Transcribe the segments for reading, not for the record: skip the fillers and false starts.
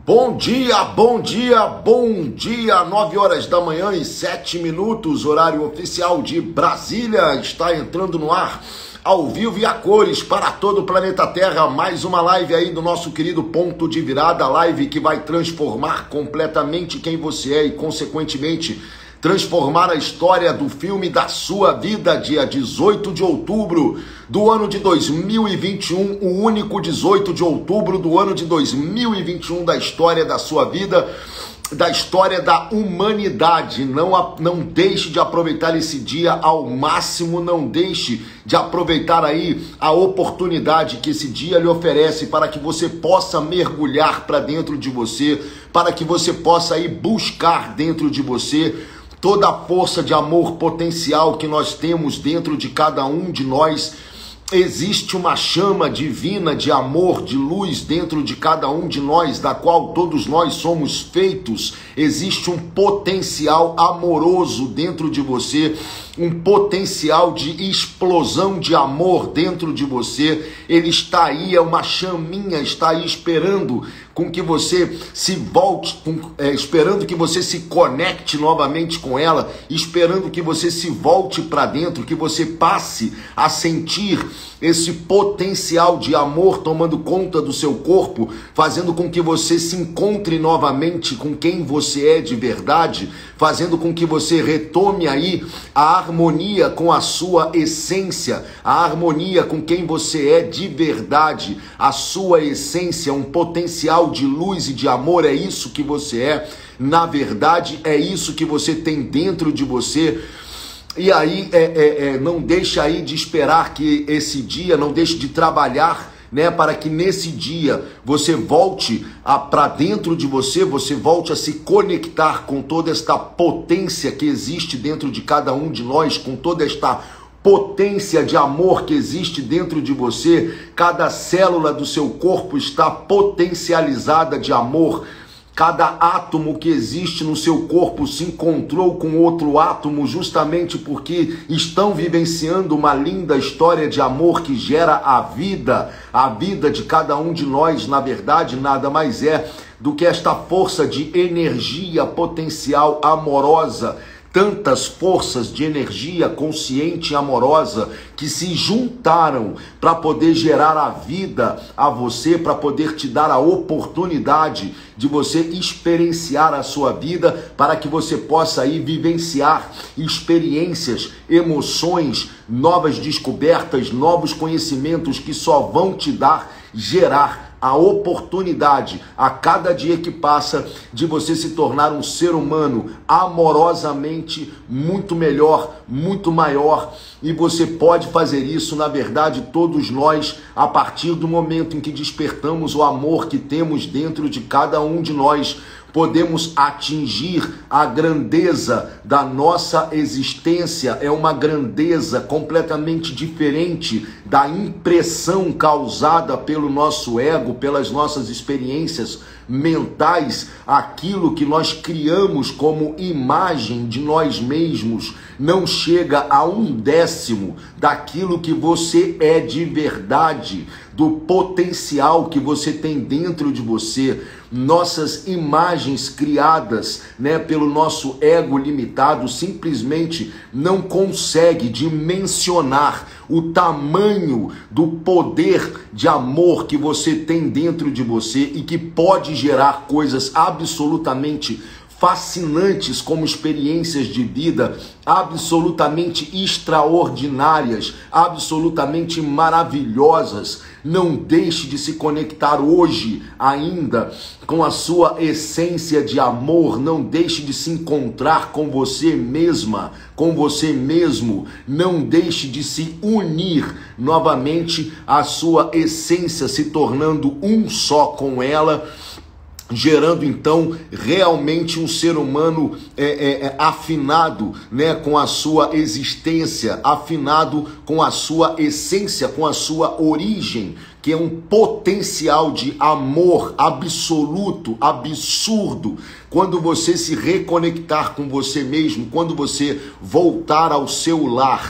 Bom dia, bom dia, bom dia, 9 horas da manhã e 7 minutos, horário oficial de Brasília, está entrando no ar, ao vivo e a cores, para todo o planeta Terra, mais uma live aí do nosso querido Ponto de Virada, live que vai transformar completamente quem você é e, consequentemente, transformar a história do filme da sua vida, dia 18 de outubro do ano de 2021, o único 18 de outubro do ano de 2021 da história da sua vida, da história da humanidade. Não deixe de aproveitar esse dia ao máximo, não deixe de aproveitar aí a oportunidade que esse dia lhe oferece para que você possa mergulhar para dentro de você, para que você possa aí buscar dentro de você toda a força de amor potencial que nós temos dentro de cada um de nós. Existe uma chama divina de amor, de luz dentro de cada um de nós, da qual todos nós somos feitos. Existe um potencial amoroso dentro de você, um potencial de explosão de amor dentro de você. Ele está aí, é uma chaminha, está aí esperando com que você se volte, esperando que você se conecte novamente com ela, esperando que você se volte para dentro, que você passe a sentir esse potencial de amor tomando conta do seu corpo, fazendo com que você se encontre novamente com quem você é de verdade, fazendo com que você retome aí a harmonia com a sua essência, a harmonia com quem você é de verdade, a sua essência, um potencial de luz e de amor. É isso que você é, na verdade, é isso que você tem dentro de você. E aí, não deixe aí de esperar que esse dia, não deixe de trabalhar, né, para que nesse dia você volte para dentro de você, você volte a se conectar com toda esta potência que existe dentro de cada um de nós, com toda esta potência de amor que existe dentro de você. Cada célula do seu corpo está potencializada de amor. Cada átomo que existe no seu corpo se encontrou com outro átomo justamente porque estão vivenciando uma linda história de amor que gera a vida. A vida de cada um de nós, na verdade, nada mais é do que esta força de energia potencial amorosa. Tantas forças de energia consciente e amorosa que se juntaram para poder gerar a vida a você, para poder te dar a oportunidade de você experienciar a sua vida, para que você possa aí vivenciar experiências, emoções, novas descobertas, novos conhecimentos que só vão te gerar a oportunidade a cada dia que passa de você se tornar um ser humano amorosamente muito melhor, muito maior. E você pode fazer isso, na verdade, todos nós, a partir do momento em que despertamos o amor que temos dentro de cada um de nós. Podemos atingir a grandeza da nossa existência. É uma grandeza completamente diferente da impressão causada pelo nosso ego, pelas nossas experiências mentais. Aquilo que nós criamos como imagem de nós mesmos não chega a 1/10 daquilo que você é de verdade, do potencial que você tem dentro de você. Nossas imagens criadas, né, pelo nosso ego limitado simplesmente não consegue dimensionar o tamanho do poder de amor que você tem dentro de você e que pode gerar coisas absolutamente fascinantes como experiências de vida, absolutamente extraordinárias, absolutamente maravilhosas. Não deixe de se conectar hoje ainda com a sua essência de amor. Não deixe de se encontrar com você mesma, com você mesmo. Não deixe de se unir novamente à sua essência, se tornando um só com ela, gerando então realmente um ser humano afinado, né, com a sua existência, afinado com a sua essência, com a sua origem, que é um potencial de amor absoluto, absurdo. Quando você se reconectar com você mesmo, quando você voltar ao seu lar,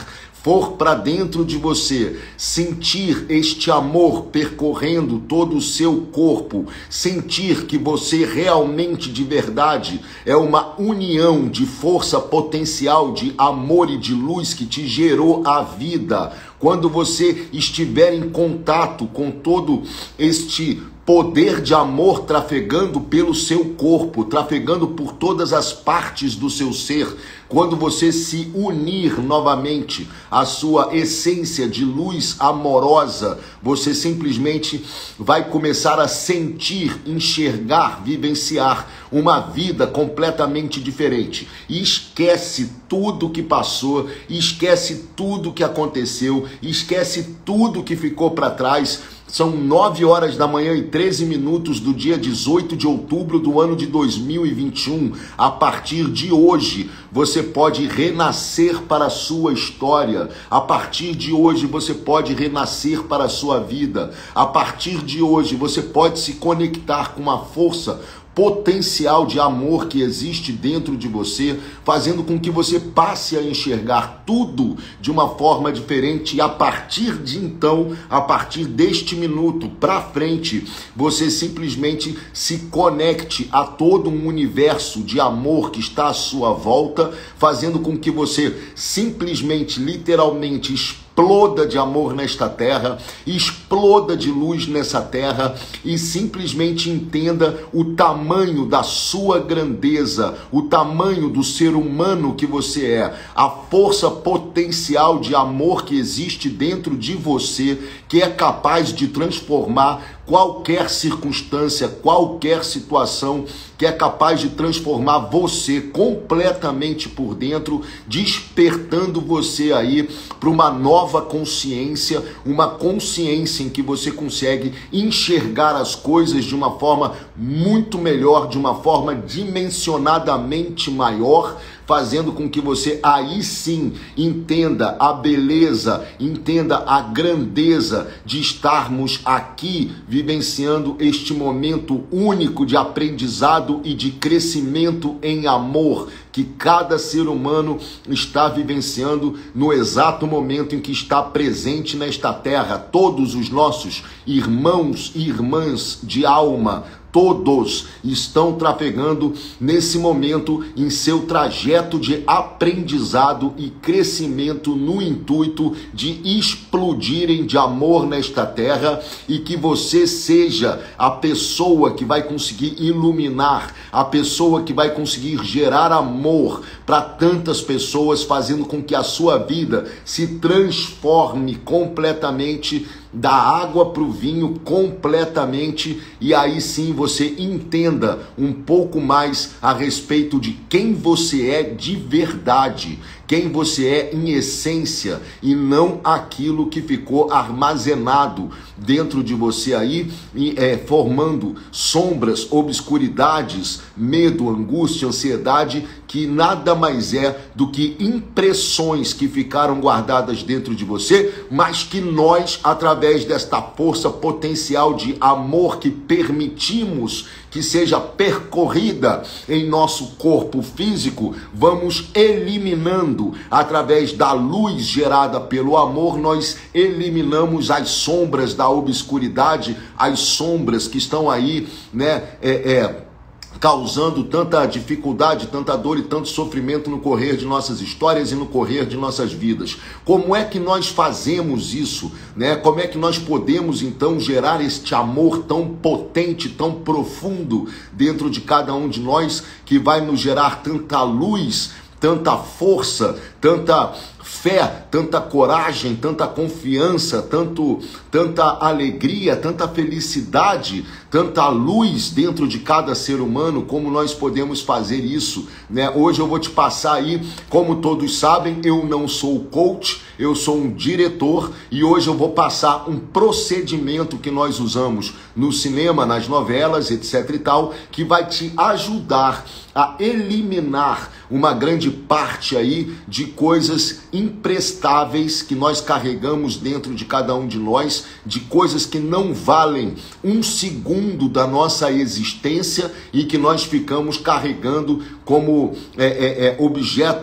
for para dentro de você, sentir este amor percorrendo todo o seu corpo, sentir que você realmente de verdade é uma união de força potencial, de amor e de luz que te gerou a vida, quando você estiver em contato com todo este poder de amor trafegando pelo seu corpo, trafegando por todas as partes do seu ser, quando você se unir novamente à sua essência de luz amorosa, você simplesmente vai começar a sentir, enxergar, vivenciar uma vida completamente diferente. E esquece tudo que passou, esquece tudo que aconteceu, esquece tudo que ficou para trás. São 9 horas da manhã e 13 minutos do dia 18 de outubro do ano de 2021. A partir de hoje, você pode renascer para a sua história. A partir de hoje, você pode renascer para a sua vida. A partir de hoje, você pode se conectar com uma força potencial de amor que existe dentro de você, fazendo com que você passe a enxergar tudo de uma forma diferente, e a partir de então, a partir deste minuto para frente, você simplesmente se conecte a todo um universo de amor que está à sua volta, fazendo com que você simplesmente, literalmente, exploda de amor nesta terra, exploda de luz nessa terra e simplesmente entenda o tamanho da sua grandeza, o tamanho do ser humano que você é, a força potencial de amor que existe dentro de você, que é capaz de transformar qualquer circunstância, qualquer situação, que é capaz de transformar você completamente por dentro, despertando você aí para uma nova consciência, uma consciência em que você consegue enxergar as coisas de uma forma muito melhor, de uma forma dimensionadamente maior, fazendo com que você aí sim entenda a beleza, entenda a grandeza de estarmos aqui vivenciando este momento único de aprendizado e de crescimento em amor, que cada ser humano está vivenciando no exato momento em que está presente nesta terra. Todos os nossos irmãos e irmãs de alma, todos estão trafegando nesse momento em seu trajeto de aprendizado e crescimento no intuito de explodirem de amor nesta terra, e que você seja a pessoa que vai conseguir iluminar, a pessoa que vai conseguir gerar amor para tantas pessoas, fazendo com que a sua vida se transforme completamente da água para o vinho completamente, e aí sim você entenda um pouco mais a respeito de quem você é de verdade, quem você é em essência, e não aquilo que ficou armazenado dentro de você aí, formando sombras, obscuridades, medo, angústia, ansiedade, que nada mais é do que impressões que ficaram guardadas dentro de você, mas que nós, através desta força potencial de amor que permitimos que seja percorrida em nosso corpo físico, vamos eliminando, através da luz gerada pelo amor, nós eliminamos as sombras da obscuridade, as sombras que estão aí, causando tanta dificuldade, tanta dor e tanto sofrimento no correr de nossas histórias e no correr de nossas vidas. Como é que nós fazemos isso, né? Como é que nós podemos então gerar este amor tão potente, tão profundo dentro de cada um de nós, que vai nos gerar tanta luz, tanta força, tanta fé, tanta coragem, tanta confiança, tanta alegria, tanta felicidade, tanta luz dentro de cada ser humano? Como nós podemos fazer isso, né? Hoje eu vou te passar aí, como todos sabem, eu não sou coach, eu sou um diretor, e hoje eu vou passar um procedimento que nós usamos no cinema, nas novelas, etc e tal, que vai te ajudar a eliminar uma grande parte aí de coisas imprestáveis que nós carregamos dentro de cada um de nós, de coisas que não valem um segundo da nossa existência e que nós ficamos carregando como objetos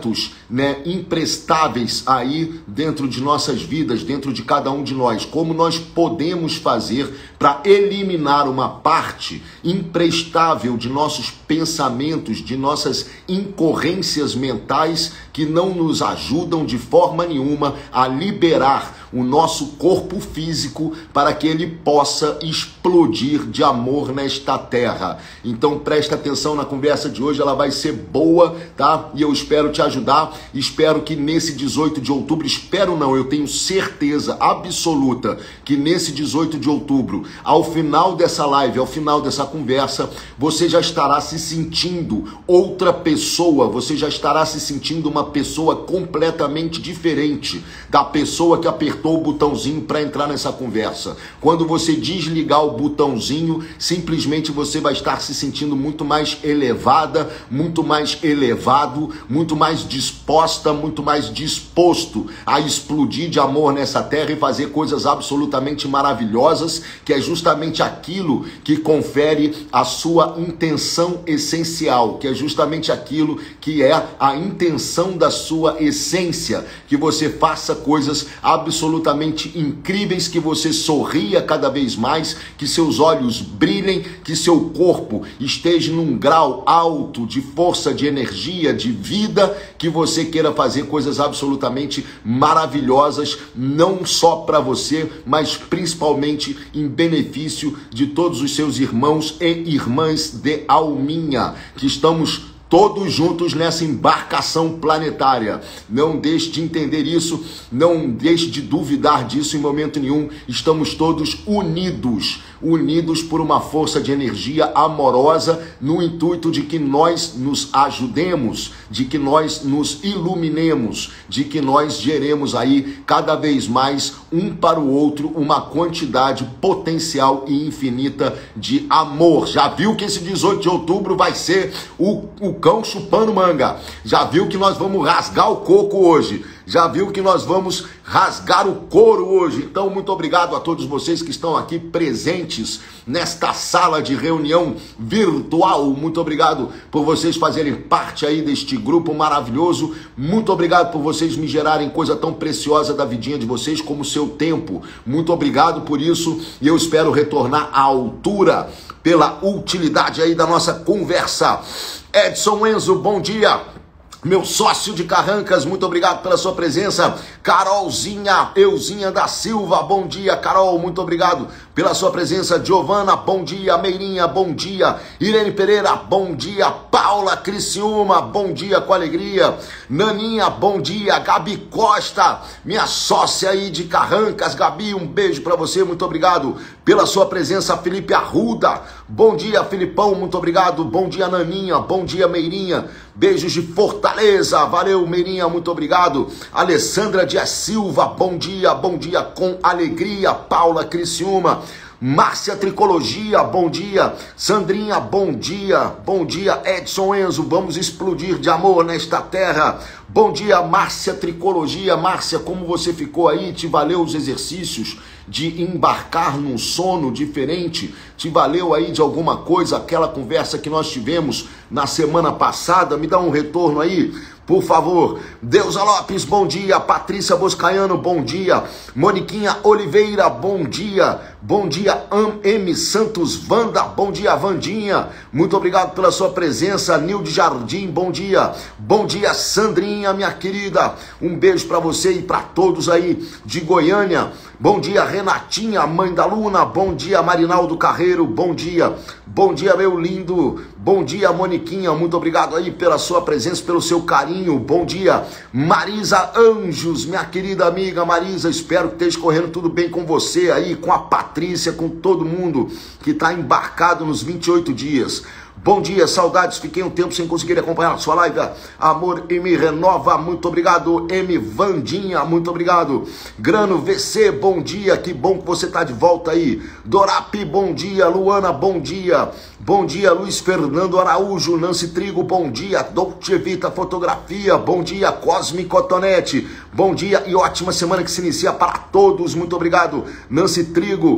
né, imprestáveis aí dentro de nossas vidas, dentro de cada um de nós. Como nós podemos fazer para eliminar uma parte imprestável de nossos pensamentos, de nossas incorrências mentais que não nos ajudam de forma nenhuma a liberar o nosso corpo físico para que ele possa explodir de amor nesta terra. Então presta atenção na conversa de hoje, ela vai ser boa, tá? E eu espero te ajudar, espero que nesse 18 de outubro, espero não, eu tenho certeza absoluta que nesse 18 de outubro, ao final dessa live, ao final dessa conversa, você já estará se sentindo outra pessoa, você já estará se sentindo uma pessoa completamente diferente da pessoa que apertou o botãozinho para entrar nessa conversa. Quando você desligar o botãozinho, simplesmente você vai estar se sentindo muito mais elevada, muito mais elevado, muito mais disposta, muito mais disposto a explodir de amor nessa terra e fazer coisas absolutamente maravilhosas, que é justamente aquilo que confere a sua intenção essencial, que é justamente aquilo que é a intenção da sua essência, que você faça coisas absolutamente incríveis, que você sorria cada vez mais, que seus olhos brilhem, que seu corpo esteja num grau alto de força, de energia, de vida, que você queira fazer coisas absolutamente maravilhosas, não só para você, mas principalmente em benefício de todos os seus irmãos e irmãs de alminha, que estamos todos juntos nessa embarcação planetária. Não deixe de entender isso, não deixe de duvidar disso em momento nenhum. Estamos todos unidos por uma força de energia amorosa, no intuito de que nós nos ajudemos, de que nós nos iluminemos, de que nós geremos aí cada vez mais um para o outro uma quantidade potencial e infinita de amor. Já viu que esse 18 de outubro vai ser o cão chupando manga? Já viu que nós vamos rasgar o coco hoje? Já viu que nós vamos rasgar o couro hoje? Então, muito obrigado a todos vocês que estão aqui presentes nesta sala de reunião virtual. Muito obrigado por vocês fazerem parte aí deste grupo maravilhoso. Muito obrigado por vocês me gerarem coisa tão preciosa da vidinha de vocês como o seu tempo. Muito obrigado por isso e eu espero retornar à altura pela utilidade aí da nossa conversa. Edson Enzo, bom dia. Meu sócio de Carrancas, muito obrigado pela sua presença. Carolzinha, Euzinha da Silva, bom dia, Carol, muito obrigado pela sua presença. Giovana, bom dia. Meirinha, bom dia. Irene Pereira, bom dia. Paula Criciúma, bom dia com alegria. Naninha, bom dia. Gabi Costa, minha sócia aí de Carrancas. Gabi, um beijo para você, muito obrigado pela sua presença. Felipe Arruda, bom dia, Filipão, muito obrigado. Bom dia, Naninha, bom dia, Meirinha. Beijos de Fortaleza, valeu, Meirinha, muito obrigado. Alessandra Dias Silva, bom dia com alegria. Paula Criciúma, Márcia Tricologia, bom dia. Sandrinha, bom dia. Edson Enzo, vamos explodir de amor nesta terra. Bom dia, Márcia Tricologia. Márcia, como você ficou aí? Te valeu os exercícios de embarcar num sono diferente? Te valeu aí de alguma coisa aquela conversa que nós tivemos na semana passada? Me dá um retorno aí, por favor. Deusa Lopes, bom dia. Patrícia Boscaiano, bom dia. Moniquinha Oliveira, bom dia. Bom dia, M. Santos Vanda, bom dia, Vandinha. Muito obrigado pela sua presença. Nilde Jardim, bom dia. Bom dia, Sandrinha, minha querida. Um beijo para você e para todos aí de Goiânia. Bom dia, Renatinha, mãe da Luna. Bom dia, Marinaldo Carreiro, bom dia. Bom dia, meu lindo. Bom dia, Moniquinha. Muito obrigado aí pela sua presença, pelo seu carinho. Bom dia, Marisa Anjos, minha querida amiga Marisa. Espero que esteja correndo tudo bem com você aí, com a Patrícia, com todo mundo que está embarcado nos 28 dias. Bom dia, saudades, fiquei um tempo sem conseguir acompanhar a sua live. Amor e me renova, muito obrigado. M. Vandinha, muito obrigado. Grano VC, bom dia, que bom que você está de volta aí. Dorapi, bom dia. Luana, bom dia. Bom dia, Luiz Fernando Araújo. Nancy Trigo, bom dia. Dolce Vita Fotografia, bom dia. Cosme Cotonete, bom dia e ótima semana que se inicia para todos. Muito obrigado, Nancy Trigo.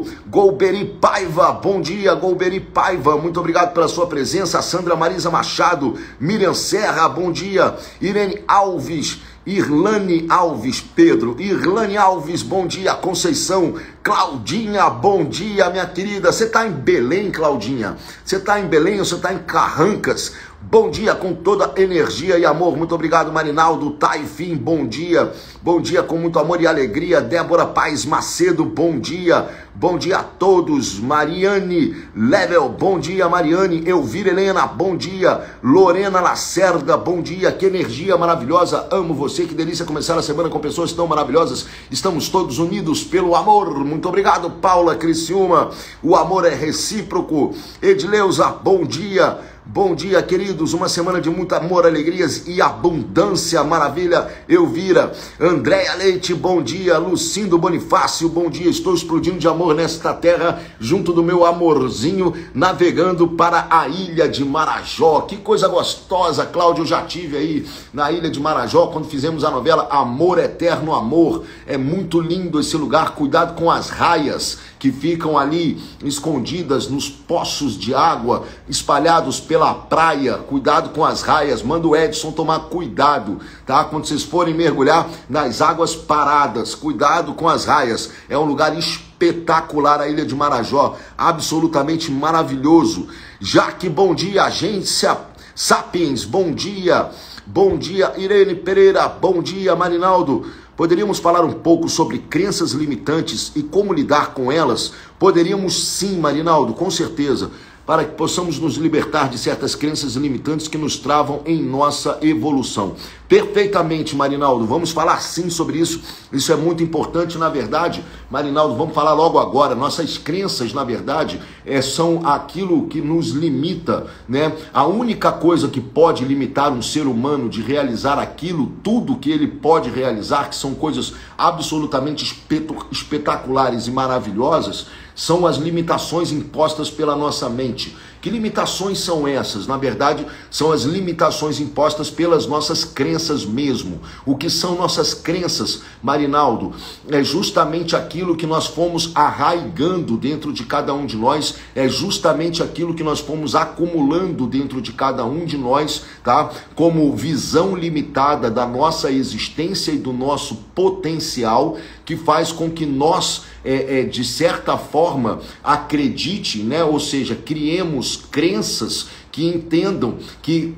querido Golberi Paiva, bom dia, Golberi Paiva, muito obrigado pela sua presença. Sandra Marisa Machado, Miriam Serra, bom dia. Irene Alves, Irlane Alves, Pedro, Irlane Alves, bom dia. Conceição, Claudinha, bom dia, minha querida. Você está em Belém, Claudinha? Você está em Belém ou você está em Carrancas? Bom dia com toda energia e amor. Muito obrigado, Marinaldo Taifim, bom dia. Bom dia com muito amor e alegria. Débora Paz Macedo, bom dia. Bom dia a todos. Mariane Level, bom dia, Mariane. Elvira Helena, bom dia. Lorena Lacerda, bom dia. Que energia maravilhosa. Amo você. Que delícia começar a semana com pessoas tão maravilhosas. Estamos todos unidos pelo amor. Muito obrigado, Paula Criciúma. O amor é recíproco. Edileuza, bom dia. Bom dia, queridos, uma semana de muito amor, alegrias e abundância, maravilha. Elvira, Andréia Leite, bom dia. Lucindo Bonifácio, bom dia. Estou explodindo de amor nesta terra, junto do meu amorzinho, navegando para a ilha de Marajó. Que coisa gostosa, Cláudio, eu já tive aí na ilha de Marajó, quando fizemos a novela Amor Eterno Amor. É muito lindo esse lugar, cuidado com as raias que ficam ali escondidas nos poços de água, espalhados pela praia. Cuidado com as raias, manda o Edson tomar cuidado, tá? Quando vocês forem mergulhar nas águas paradas, cuidado com as raias. É um lugar espetacular a Ilha de Marajó, absolutamente maravilhoso. Jaque, bom dia. Agência Sapiens, bom dia. Bom dia, Irene Pereira, bom dia, Marinaldo. Poderíamos falar um pouco sobre crenças limitantes e como lidar com elas? Poderíamos sim, Marinaldo, com certeza, para que possamos nos libertar de certas crenças limitantes que nos travam em nossa evolução. Perfeitamente, Marinaldo, vamos falar sim sobre isso. Isso é muito importante, na verdade, Marinaldo, vamos falar logo agora. Nossas crenças, na verdade, são aquilo que nos limita, né? A única coisa que pode limitar um ser humano de realizar aquilo, tudo que ele pode realizar, que são coisas absolutamente espetaculares e maravilhosas, são as limitações impostas pela nossa mente. Que limitações são essas? Na verdade, são as limitações impostas pelas nossas crenças mesmo. O que são nossas crenças, Marinaldo? É justamente aquilo que nós fomos arraigando dentro de cada um de nós, é justamente aquilo que nós fomos acumulando dentro de cada um de nós, tá? Como visão limitada da nossa existência e do nosso potencial, que faz com que nós, de certa forma, acredite, né? Ou seja, criemos crenças que entendam que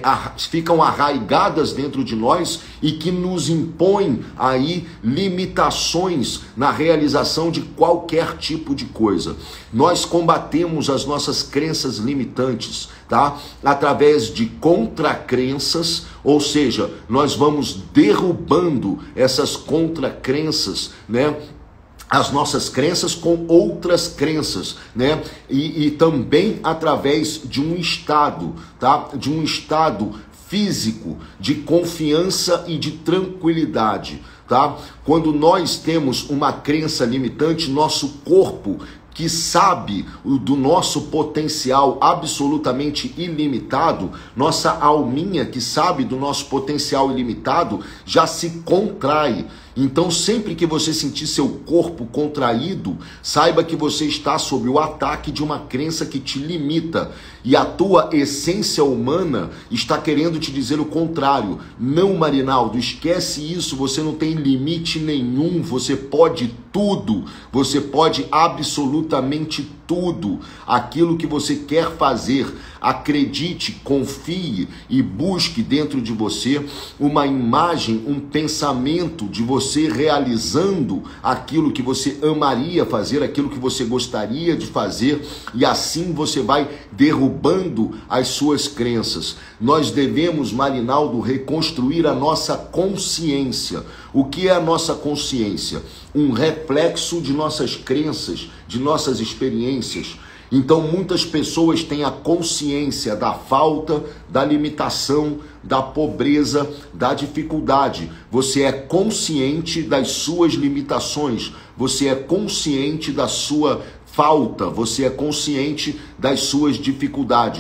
ficam arraigadas dentro de nós e que nos impõem aí limitações na realização de qualquer tipo de coisa. Nós combatemos as nossas crenças limitantes, tá? Através de contracrenças, ou seja, nós vamos derrubando essas contracrenças, né? As nossas crenças com outras crenças, né? E também através de um estado, tá? De um estado físico de confiança e de tranquilidade, tá? Quando nós temos uma crença limitante, nosso corpo, que sabe do nosso potencial absolutamente ilimitado, nossa alminha que sabe do nosso potencial ilimitado, já se contrai. Então, sempre que você sentir seu corpo contraído, saiba que você está sob o ataque de uma crença que te limita. E a tua essência humana está querendo te dizer o contrário. Não, Marinaldo, esquece isso, você não tem limite nenhum, você pode tudo, você pode absolutamente tudo. Aquilo que você quer fazer, acredite, confie e busque dentro de você uma imagem, um pensamento de você realizando aquilo que você amaria fazer, aquilo que você gostaria de fazer, e assim você vai derrubando as suas crenças. Nós devemos, Marinaldo, reconstruir a nossa consciência. O que é a nossa consciência? Um reflexo de nossas crenças, de nossas experiências. Então muitas pessoas têm a consciência da falta, da limitação, da pobreza, da dificuldade. Você é consciente das suas limitações, você é consciente da sua falta, você é consciente das suas dificuldades.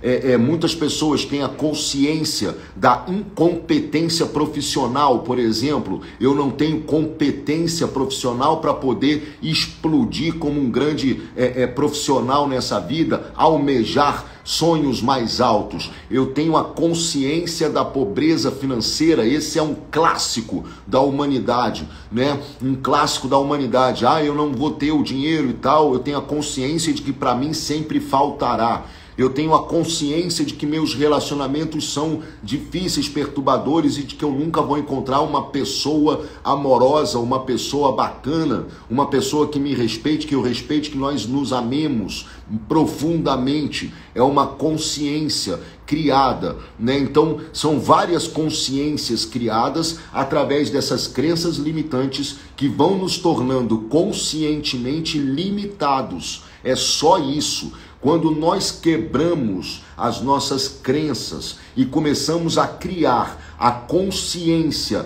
Muitas pessoas têm a consciência da incompetência profissional, por exemplo. Eu não tenho competência profissional para poder explodir como um grande profissional nessa vida, almejar sonhos mais altos. Eu tenho a consciência da pobreza financeira. Esse é um clássico da humanidade, né? Um clássico da humanidade. Eu não vou ter o dinheiro e tal. Eu tenho a consciência de que para mim sempre faltará. Eu tenho a consciência de que meus relacionamentos são difíceis, perturbadores, e de que eu nunca vou encontrar uma pessoa amorosa, uma pessoa bacana, uma pessoa que me respeite, que eu respeite, que nós nos amemos profundamente. É uma consciência criada, né? Então, são várias consciências criadas através dessas crenças limitantes que vão nos tornando conscientemente limitados. É só isso. Quando nós quebramos as nossas crenças e começamos a criar a consciência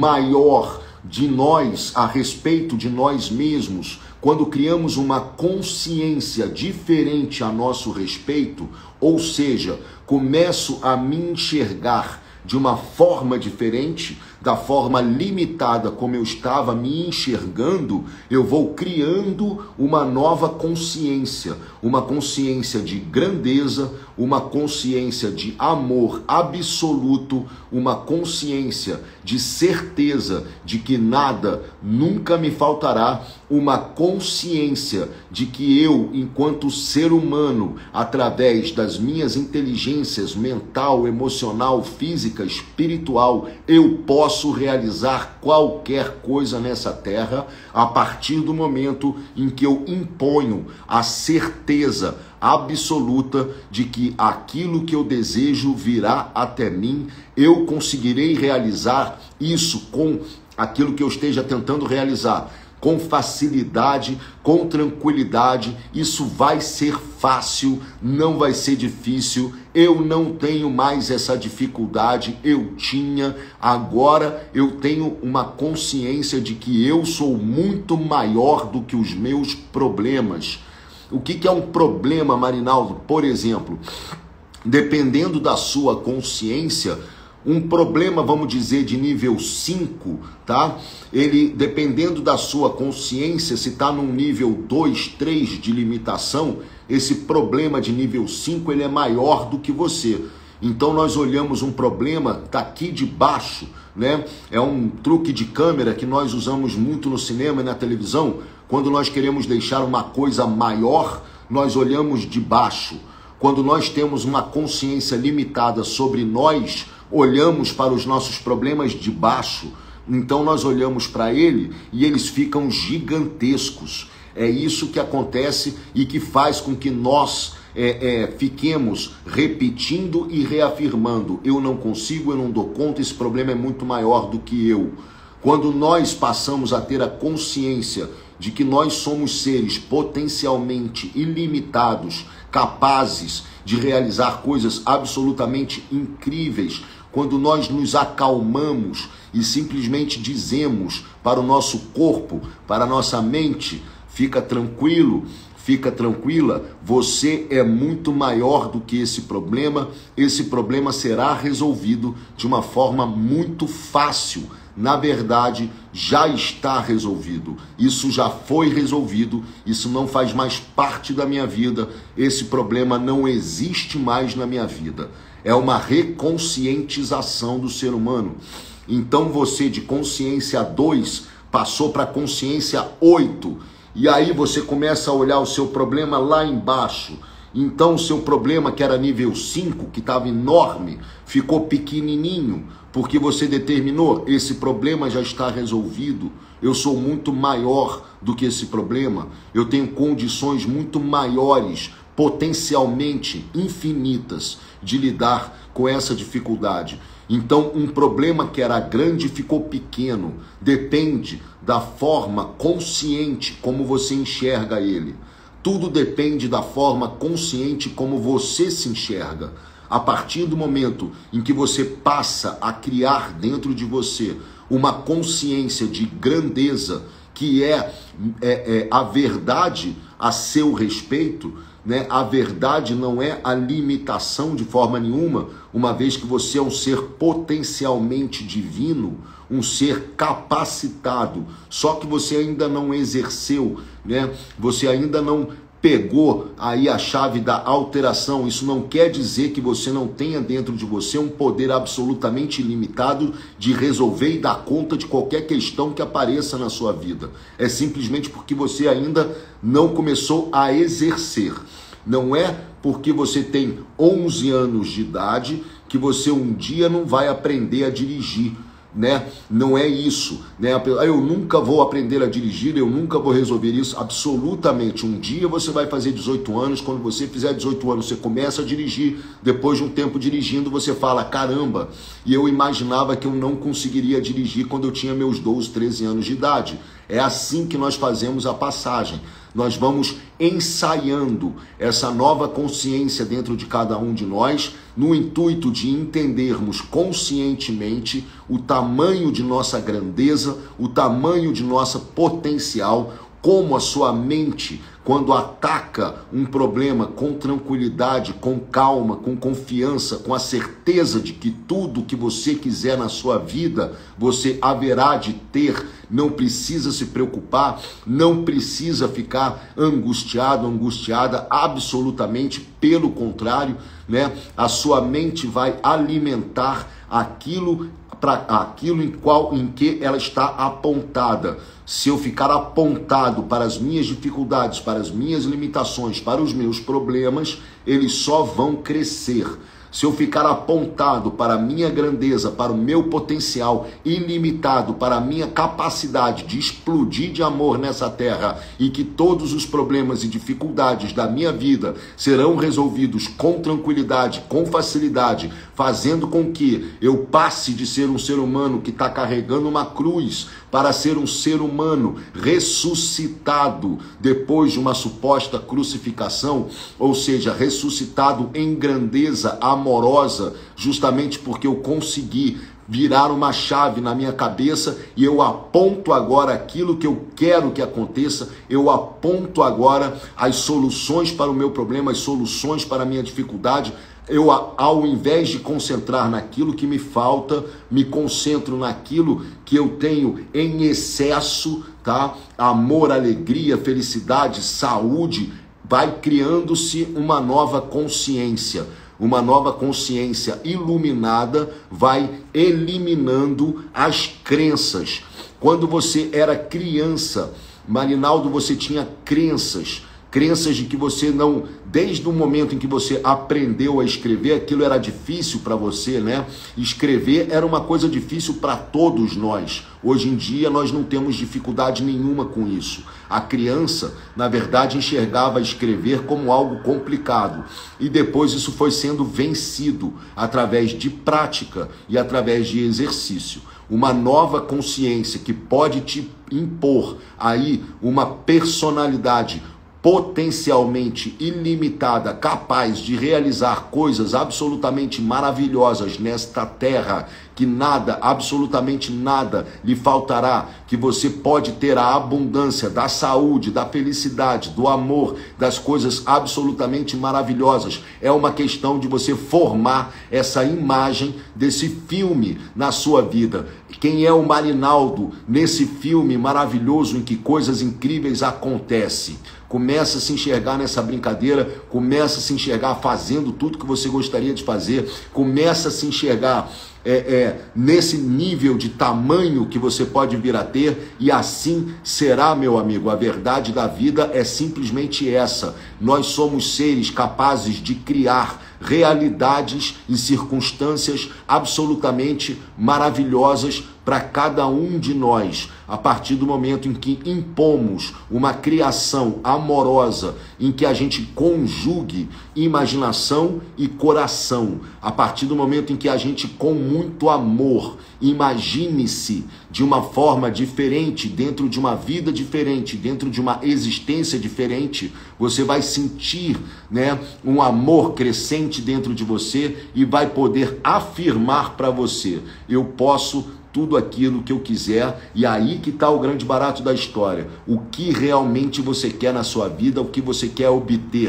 maior de nós a respeito de nós mesmos, quando criamos uma consciência diferente a nosso respeito, ou seja, começo a me enxergar de uma forma diferente, da forma limitada como eu estava me enxergando, eu vou criando uma nova consciência, uma consciência de grandeza, uma consciência de amor absoluto, uma consciência de certeza de que nada nunca me faltará, uma consciência de que eu, enquanto ser humano, através das minhas inteligências mental, emocional, física, espiritual, eu posso realizar qualquer coisa nessa terra a partir do momento em que eu imponho a certeza absoluta de que aquilo que eu desejo virá até mim. Eu conseguirei realizar isso com aquilo que eu esteja tentando realizar, com facilidade, com tranquilidade. Isso vai ser fácil, não vai ser difícil. Eu não tenho mais essa dificuldade, eu tinha, agora eu tenho uma consciência de que eu sou muito maior do que os meus problemas. O que é um problema, Marinaldo? Por exemplo, dependendo da sua consciência, um problema, vamos dizer, de nível 5, tá? Ele, dependendo da sua consciência, se está num nível 2, 3 de limitação, esse problema de nível 5, ele é maior do que você. Então nós olhamos um problema daqui de baixo, né? É um truque de câmera que nós usamos muito no cinema e na televisão. Quando nós queremos deixar uma coisa maior, nós olhamos de baixo. Quando nós temos uma consciência limitada sobre nós, olhamos para os nossos problemas de baixo. Então nós olhamos para ele e eles ficam gigantescos. É isso que acontece e que faz com que nós fiquemos repetindo e reafirmando: eu não consigo, eu não dou conta, esse problema é muito maior do que eu. Quando nós passamos a ter a consciência de que nós somos seres potencialmente ilimitados, capazes de realizar coisas absolutamente incríveis, quando nós nos acalmamos e simplesmente dizemos para o nosso corpo, para a nossa mente: fica tranquilo, fica tranquila, você é muito maior do que esse problema será resolvido de uma forma muito fácil. Na verdade, já está resolvido, isso já foi resolvido, isso não faz mais parte da minha vida, esse problema não existe mais na minha vida. É uma reconscientização do ser humano. Então você, de consciência 2, passou para consciência 8, e aí você começa a olhar o seu problema lá embaixo. Então o seu problema, que era nível 5, que estava enorme, ficou pequenininho, porque você determinou: esse problema já está resolvido, eu sou muito maior do que esse problema, eu tenho condições muito maiores, potencialmente infinitas, de lidar com essa dificuldade. Então um problema que era grande ficou pequeno, depende da forma consciente como você enxerga ele. Tudo depende da forma consciente como você se enxerga. A partir do momento em que você passa a criar dentro de você uma consciência de grandeza, que é a verdade a seu respeito, né? A verdade não é a limitação de forma nenhuma, uma vez que você é um ser potencialmente divino, um ser capacitado, só que você ainda não exerceu, né? Você ainda não pegou aí a chave da alteração. Isso não quer dizer que você não tenha dentro de você um poder absolutamente ilimitado de resolver e dar conta de qualquer questão que apareça na sua vida. É simplesmente porque você ainda não começou a exercer. Não é porque você tem 11 anos de idade que você um dia não vai aprender a dirigir, né? Não é isso, né? Eu nunca vou aprender a dirigir, eu nunca vou resolver isso. Absolutamente. Um dia você vai fazer 18 anos, quando você fizer 18 anos, você começa a dirigir. Depois de um tempo dirigindo, você fala, caramba, e eu imaginava que eu não conseguiria dirigir quando eu tinha meus 12, 13 anos de idade. É assim que nós fazemos a passagem. Nós vamos ensaiando essa nova consciência dentro de cada um de nós, no intuito de entendermos conscientemente o tamanho de nossa grandeza, o tamanho de nossa potencial, como a sua mente, quando ataca um problema com tranquilidade, com calma, com confiança, com a certeza de que tudo que você quiser na sua vida, você haverá de ter, não precisa se preocupar, não precisa ficar angustiado, angustiada, absolutamente pelo contrário, né? A sua mente vai alimentar aquilo em que ela está apontada. Se eu ficar apontado para as minhas dificuldades, para as minhas limitações, para os meus problemas, eles só vão crescer. Se eu ficar apontado para a minha grandeza, para o meu potencial ilimitado, para a minha capacidade de explodir de amor nessa terra e que todos os problemas e dificuldades da minha vida serão resolvidos com tranquilidade, com facilidade, fazendo com que eu passe de ser um ser humano que está carregando uma cruz para ser um ser humano ressuscitado depois de uma suposta crucificação, ou seja, ressuscitado em grandeza amorosa, justamente porque eu consegui virar uma chave na minha cabeça e eu aponto agora aquilo que eu quero que aconteça, eu aponto agora as soluções para o meu problema, as soluções para a minha dificuldade. Eu, ao invés de concentrar naquilo que me falta, me concentro naquilo que eu tenho em excesso, tá? Amor, alegria, felicidade, saúde, vai criando-se uma nova consciência. Uma nova consciência iluminada vai eliminando as crenças. Quando você era criança, Marinaldo, você tinha crenças de que você não, desde o momento em que você aprendeu a escrever, aquilo era difícil para você, né? Escrever era uma coisa difícil para todos nós. Hoje em dia nós não temos dificuldade nenhuma com isso. A criança, na verdade, enxergava escrever como algo complicado. E depois isso foi sendo vencido através de prática e através de exercício. Uma nova consciência que pode te impor aí uma personalidade potencialmente ilimitada, capaz de realizar coisas absolutamente maravilhosas nesta terra, que nada, absolutamente nada lhe faltará, que você pode ter a abundância da saúde, da felicidade, do amor, das coisas absolutamente maravilhosas. É uma questão de você formar essa imagem desse filme na sua vida. Quem é o Marinaldo nesse filme maravilhoso em que coisas incríveis acontecem? Começa a se enxergar nessa brincadeira, começa a se enxergar fazendo tudo que você gostaria de fazer, começa a se enxergar nesse nível de tamanho que você pode vir a ter, e assim será, meu amigo. A verdade da vida é simplesmente essa: nós somos seres capazes de criar realidades e circunstâncias absolutamente maravilhosas para cada um de nós, a partir do momento em que impomos uma criação amorosa, em que a gente conjugue imaginação e coração, a partir do momento em que a gente, com muito amor, imagine-se de uma forma diferente, dentro de uma vida diferente, dentro de uma existência diferente, você vai sentir, né, um amor crescente dentro de você e vai poder afirmar para você: eu posso tudo aquilo que eu quiser. E aí que está o grande barato da história. O que realmente você quer na sua vida, o que você quer obter.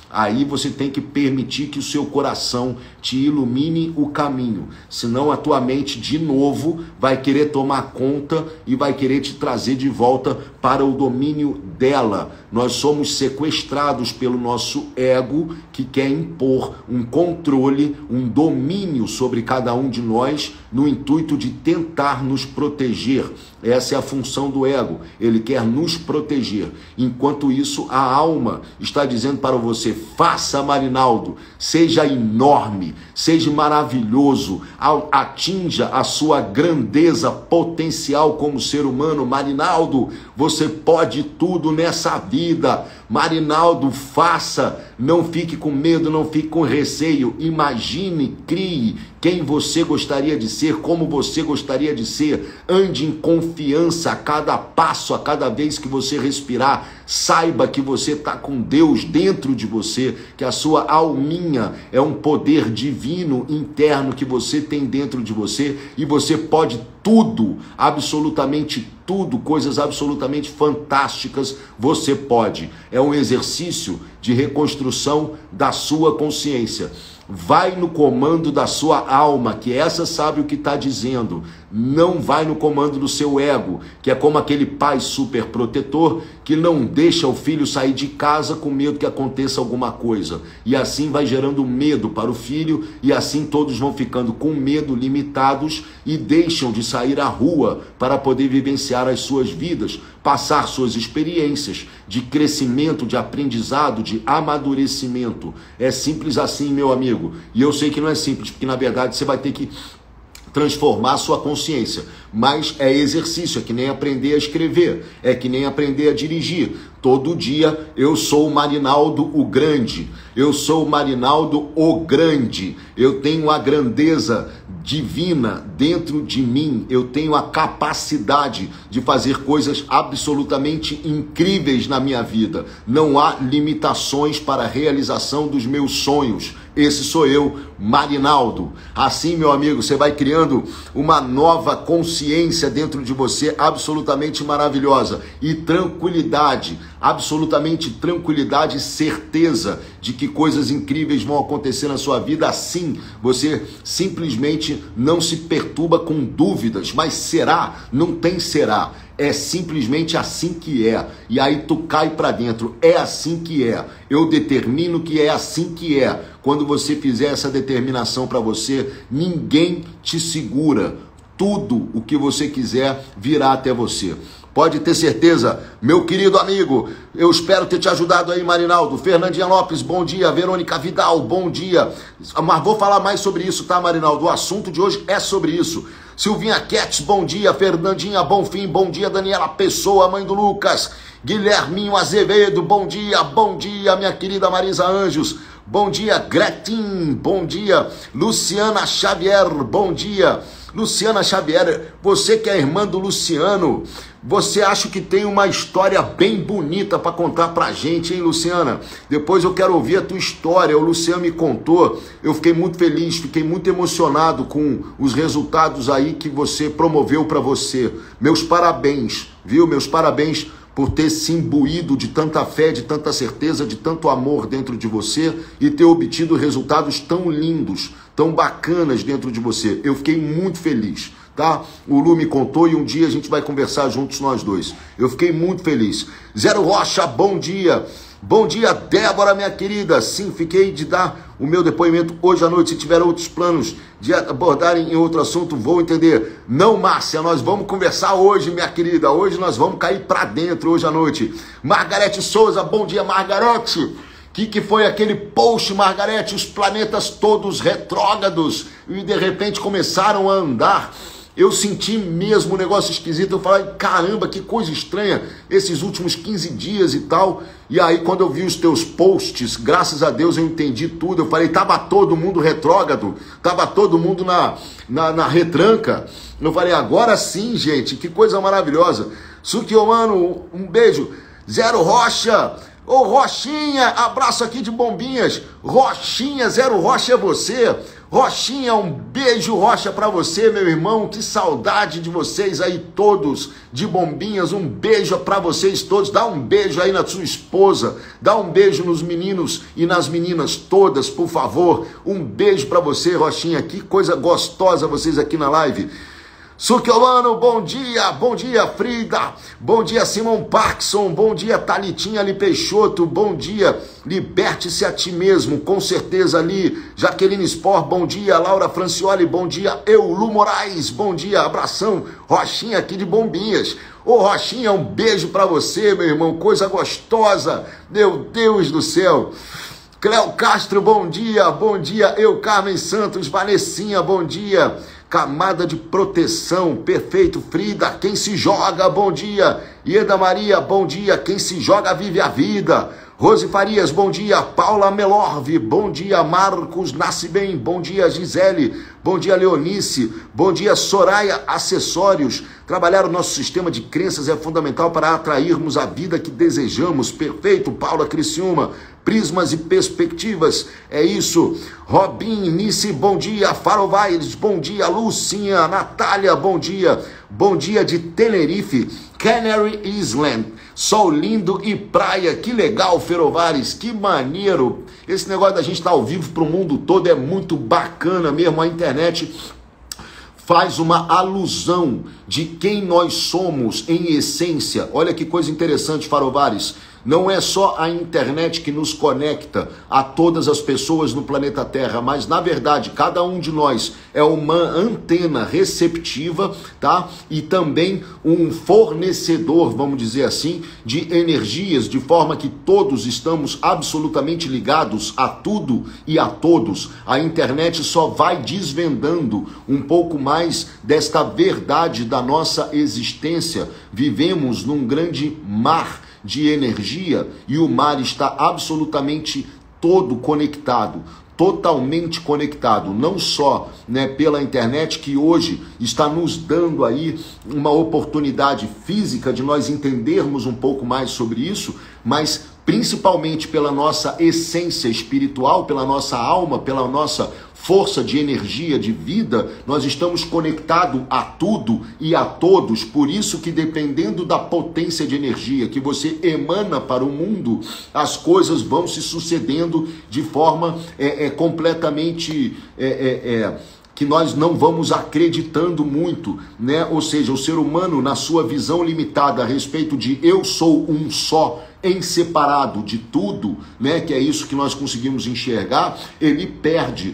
Aí você tem que permitir que o seu coração te ilumine o caminho, senão a tua mente de novo vai querer tomar conta e vai querer te trazer de volta para o domínio dela. Nós somos sequestrados pelo nosso ego, que quer impor um controle, um domínio sobre cada um de nós, no intuito de tentar nos proteger. Essa é a função do ego, ele quer nos proteger. Enquanto isso, a alma está dizendo para você: faça, Marinaldo, seja enorme, seja maravilhoso, atinja a sua grandeza potencial como ser humano. Marinaldo, você pode tudo nessa vida. Marinaldo, faça, não fique com medo, não fique com receio, imagine, crie quem você gostaria de ser, como você gostaria de ser, ande em confiança a cada passo, a cada vez que você respirar, saiba que você está com Deus dentro de você, que a sua alminha é um poder divino interno que você tem dentro de você, e você pode tudo, absolutamente tudo, coisas absolutamente fantásticas você pode. É um exercício de reconstrução da sua consciência. Vai no comando da sua alma, que essa sabe o que está dizendo. Não vai no comando do seu ego, que é como aquele pai super protetor que não deixa o filho sair de casa com medo que aconteça alguma coisa. E assim vai gerando medo para o filho, e assim todos vão ficando com medo, limitados, e deixam de sair à rua para poder vivenciar as suas vidas, passar suas experiências de crescimento, de aprendizado, de amadurecimento. É simples assim, meu amigo. E eu sei que não é simples, porque na verdade você vai ter que transformar a sua consciência, mas é exercício, é que nem aprender a escrever, é que nem aprender a dirigir. Todo dia eu sou o Marinaldo o Grande, eu sou o Marinaldo o Grande, eu tenho a grandeza divina dentro de mim, eu tenho a capacidade de fazer coisas absolutamente incríveis na minha vida. Não há limitações para a realização dos meus sonhos. Esse sou eu, Marinaldo. Assim, meu amigo, você vai criando uma nova consciência dentro de você absolutamente maravilhosa, e tranquilidade, absolutamente tranquilidade e certeza de que coisas incríveis vão acontecer na sua vida. Assim, você simplesmente não se perturba com dúvidas, mas será? Não tem será. É simplesmente assim que é. E aí tu cai para dentro. É assim que é. Eu determino que é assim que é. Quando você fizer essa determinação para você, ninguém te segura. Tudo o que você quiser virá até você. Pode ter certeza, meu querido amigo. Eu espero ter te ajudado aí, Marinaldo. Fernandinha Lopes, bom dia. Verônica Vidal, bom dia. Mas vou falar mais sobre isso, tá, Marinaldo? O assunto de hoje é sobre isso. Silvinha Ketz, bom dia. Fernandinha Bonfim, bom dia. Daniela Pessoa, mãe do Lucas. Guilherminho Azevedo, bom dia. Bom dia, minha querida Marisa Anjos. Bom dia, Gretin, bom dia. Luciana Xavier, bom dia. Luciana Xavier, você que é irmã do Luciano, você acha que tem uma história bem bonita para contar pra gente, hein, Luciana? Depois eu quero ouvir a tua história. O Luciano me contou, eu fiquei muito feliz, fiquei muito emocionado com os resultados aí que você promoveu para você. Meus parabéns, viu? Meus parabéns por ter se imbuído de tanta fé, de tanta certeza, de tanto amor dentro de você e ter obtido resultados tão lindos, tão bacanas dentro de você. Eu fiquei muito feliz, tá? O Lu me contou e um dia a gente vai conversar juntos nós dois. Eu fiquei muito feliz. Zero Rocha, bom dia. Bom dia, Débora, minha querida. Sim, fiquei de dar o meu depoimento hoje à noite. Se tiver outros planos de abordarem em outro assunto, vou entender. Não, Márcia, nós vamos conversar hoje, minha querida. Hoje nós vamos cair pra dentro, hoje à noite. Margarete Souza, bom dia, Margarete. O que foi aquele post, Margarete? Os planetas todos retrógrados e de repente começaram a andar. Eu senti mesmo um negócio esquisito. Eu falei, caramba, que coisa estranha esses últimos 15 dias e tal. E aí quando eu vi os teus posts, graças a Deus eu entendi tudo. Eu falei, tava todo mundo retrógrado, tava todo mundo na retranca. Eu falei, agora sim, gente, que coisa maravilhosa. Sukiomano, um beijo. Zero Rocha, Ô Rochinha, abraço aqui de Bombinhas. Rochinha, Zero Rocha é você. Rochinha, um beijo, Rocha, pra você, meu irmão. Que saudade de vocês aí todos de Bombinhas. Um beijo pra vocês todos. Dá um beijo aí na sua esposa. Dá um beijo nos meninos e nas meninas todas, por favor. Um beijo pra você, Rochinha. Que coisa gostosa vocês aqui na live. Suquiolano, bom dia Frida, bom dia Simão Parkinson, bom dia Thalitinha ali Peixoto, bom dia, liberte-se a ti mesmo, com certeza ali, Jaqueline Spor, bom dia, Laura Francioli, bom dia, Eulu Moraes, bom dia, abração, Rochinha aqui de Bombinhas. Ô Rochinha, um beijo pra você, meu irmão, coisa gostosa, meu Deus do céu. Cléo Castro, bom dia, eu Carmen Santos, Vanessinha, bom dia. Camada de proteção, perfeito, Frida, quem se joga, bom dia, Ieda Maria, bom dia, quem se joga vive a vida, Rose Farias, bom dia, Paula Melorve, bom dia, Marcos Nascibem, bom dia, Gisele, bom dia, Leonice, bom dia, Soraya Acessórios. Trabalhar o nosso sistema de crenças é fundamental para atrairmos a vida que desejamos, perfeito, Paula Criciúma, Prismas e Perspectivas, é isso. Robin, Nice, bom dia. Farovaires, bom dia. Lucinha, Natália, bom dia. Bom dia de Tenerife, Canary Island, sol lindo e praia, que legal, Ferovares, que maneiro. Esse negócio da gente estar ao vivo para o mundo todo é muito bacana mesmo, a internet faz uma alusão de quem nós somos em essência. Olha que coisa interessante, Farovares. Não é só a internet que nos conecta a todas as pessoas no planeta Terra, mas na verdade cada um de nós é uma antena receptiva, tá? E também um fornecedor, vamos dizer assim, de energias, de forma que todos estamos absolutamente ligados a tudo e a todos. A internet só vai desvendando um pouco mais desta verdade da nossa existência. Vivemos num grande mar de energia e o mar está absolutamente todo conectado, totalmente conectado, não só, né, pela internet, que hoje está nos dando aí uma oportunidade física de nós entendermos um pouco mais sobre isso, mas principalmente pela nossa essência espiritual, pela nossa alma, pela nossa força de energia, de vida, nós estamos conectados a tudo e a todos. Por isso que, dependendo da potência de energia que você emana para o mundo, as coisas vão se sucedendo de forma completamente que nós não vamos acreditando muito, né? Ou seja, o ser humano, na sua visão limitada a respeito de eu sou um só, em separado de tudo, né, que é isso que nós conseguimos enxergar, ele perde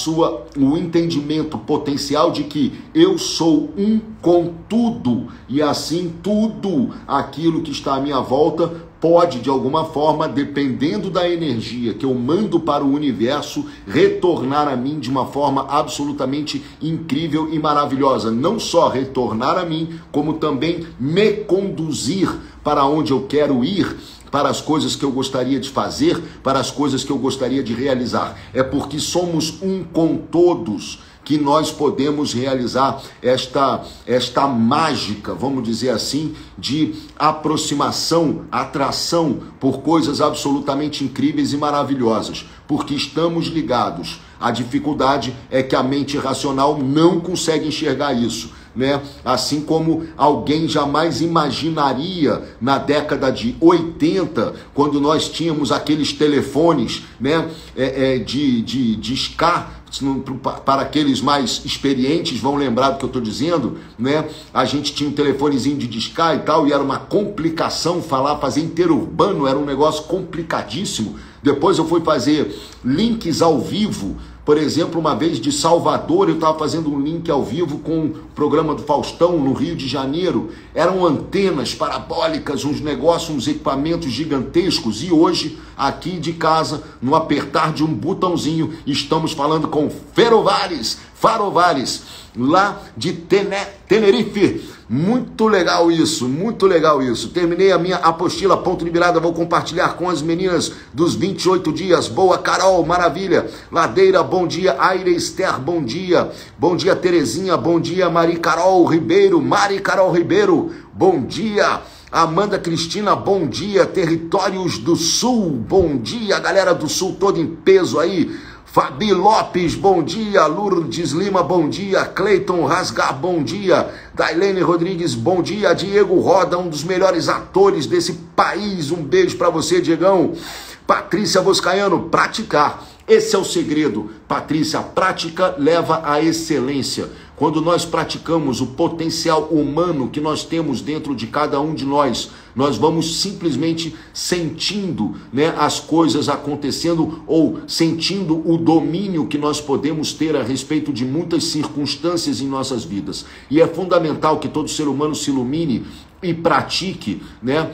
o entendimento potencial de que eu sou um com tudo, e assim tudo aquilo que está à minha volta pode, de alguma forma, dependendo da energia que eu mando para o universo, retornar a mim de uma forma absolutamente incrível e maravilhosa. Não só retornar a mim, como também me conduzir para onde eu quero ir, para as coisas que eu gostaria de fazer, para as coisas que eu gostaria de realizar. É porque somos um com todos que nós podemos realizar esta mágica, vamos dizer assim, de aproximação, atração por coisas absolutamente incríveis e maravilhosas, porque estamos ligados. A dificuldade é que a mente racional não consegue enxergar isso, né? Assim como alguém jamais imaginaria na década de 80, quando nós tínhamos aqueles telefones, né, de discar. Para aqueles mais experientes vão lembrar do que eu estou dizendo, né? A gente tinha um telefonezinho de discar e tal, e era uma complicação fazer interurbano, era um negócio complicadíssimo. Depois eu fui fazer links ao vivo. Por exemplo, uma vez de Salvador, eu estava fazendo um link ao vivo com o programa do Faustão no Rio de Janeiro. Eram antenas parabólicas, uns negócios, uns equipamentos gigantescos. E hoje, aqui de casa, no apertar de um botãozinho, estamos falando com Farovares, lá de Tenerife. Muito legal isso, muito legal isso. Terminei a minha apostila, ponto de virada, vou compartilhar com as meninas dos 28 dias. Boa, Carol, maravilha. Ladeira, bom dia. Aire Esther, bom dia. Bom dia, Terezinha, bom dia. Mari Carol Ribeiro, bom dia. Amanda Cristina, bom dia. Territórios do Sul, bom dia. Galera do Sul toda em peso aí. Fabi Lopes, bom dia. Lourdes Lima, bom dia. Cleiton Rasgar, bom dia. Dailene Rodrigues, bom dia. Diego Roda, um dos melhores atores desse país. Um beijo para você, Diegão. Patrícia Boscaiano, praticar. Esse é o segredo, Patrícia. A prática leva à excelência. Quando nós praticamos o potencial humano que nós temos dentro de cada um de nós, nós vamos simplesmente sentindo, né, as coisas acontecendo ou sentindo o domínio que nós podemos ter a respeito de muitas circunstâncias em nossas vidas. E é fundamental que todo ser humano se ilumine e pratique, né,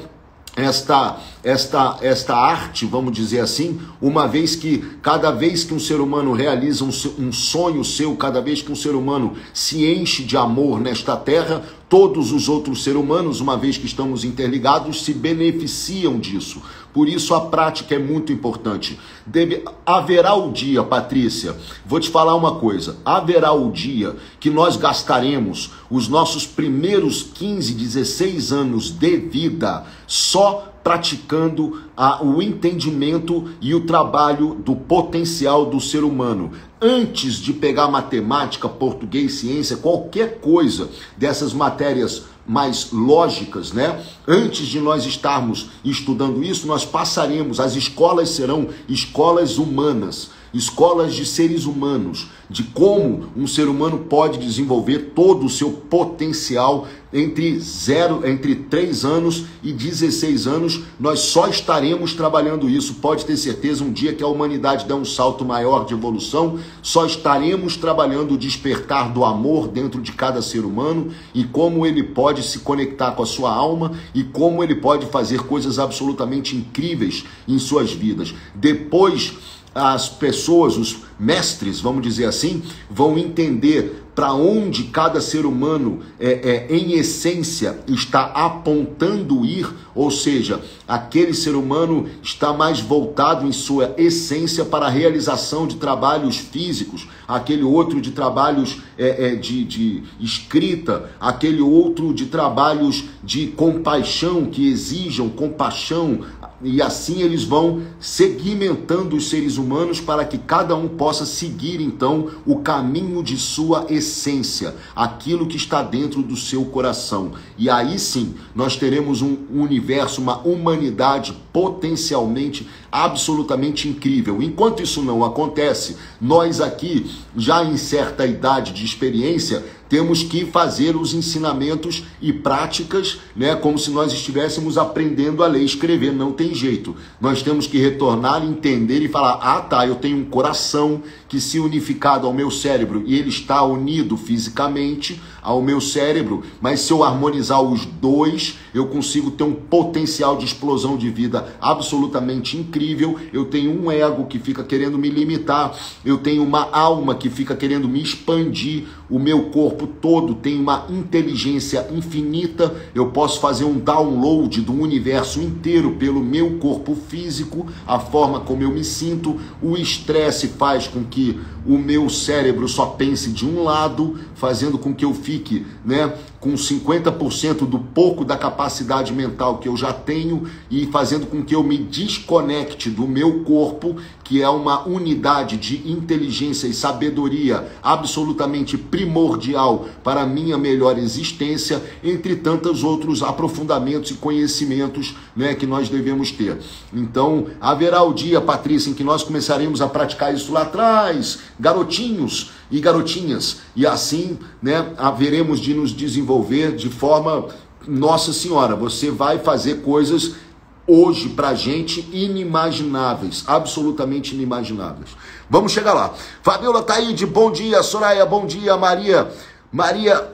esta arte, vamos dizer assim, uma vez que cada vez que um ser humano realiza um sonho seu, cada vez que um ser humano se enche de amor nesta terra, todos os outros seres humanos, uma vez que estamos interligados, se beneficiam disso. Por isso a prática é muito importante. Haverá o dia, Patrícia, vou te falar uma coisa, haverá o dia que nós gastaremos os nossos primeiros 15, 16 anos de vida só praticando o entendimento e o trabalho do potencial do ser humano. Antes de pegar matemática, português, ciência, qualquer coisa dessas matérias mais lógicas, né? Antes de nós estarmos estudando isso, nós passaremos, as escolas serão escolas humanas, escolas de seres humanos, de como um ser humano pode desenvolver todo o seu potencial entre 3 anos e 16 anos. Nós só estaremos trabalhando isso. Pode ter certeza, um dia que a humanidade der um salto maior de evolução, só estaremos trabalhando o despertar do amor dentro de cada ser humano e como ele pode se conectar com a sua alma e como ele pode fazer coisas absolutamente incríveis em suas vidas. Depois, as pessoas, os mestres, vamos dizer assim, vão entender para onde cada ser humano, em essência, está apontando ir, ou seja, aquele ser humano está mais voltado em sua essência para a realização de trabalhos físicos, aquele outro de trabalhos de escrita, aquele outro de trabalhos de compaixão, que exijam compaixão, e assim eles vão segmentando os seres humanos para que cada um possa seguir então o caminho de sua essência, aquilo que está dentro do seu coração. E aí sim, nós teremos um universo, uma humanidade potencialmente absolutamente incrível. Enquanto isso não acontece, nós aqui, já em certa idade de experiência, temos que fazer os ensinamentos e práticas, né, como se nós estivéssemos aprendendo a ler e escrever. Não tem jeito. Nós temos que retornar, entender e falar: ah tá, eu tenho um coração que, se unificado ao meu cérebro, e ele está unido fisicamente ao meu cérebro, mas se eu harmonizar os dois, eu consigo ter um potencial de explosão de vida absolutamente incrível. Eu tenho um ego que fica querendo me limitar, eu tenho uma alma que fica querendo me expandir, o meu corpo todo tem uma inteligência infinita, eu posso fazer um download do universo inteiro pelo meu corpo físico, a forma como eu me sinto. O estresse faz com que o meu cérebro só pense de um lado, fazendo com que eu fique, né, com 50% do pouco da capacidade mental que eu já tenho e fazendo com que eu me desconecte do meu corpo, que é uma unidade de inteligência e sabedoria absolutamente primordial para a minha melhor existência, entre tantos outros aprofundamentos e conhecimentos, né, que nós devemos ter. Então, haverá o dia, Patrícia, em que nós começaremos a praticar isso lá atrás, garotinhos e garotinhas, e assim, né, haveremos de nos desenvolver de forma, Nossa Senhora, você vai fazer coisas hoje pra gente inimagináveis, absolutamente inimagináveis. Vamos chegar lá. Fabiola Taíde, bom dia. Soraya, bom dia. Maria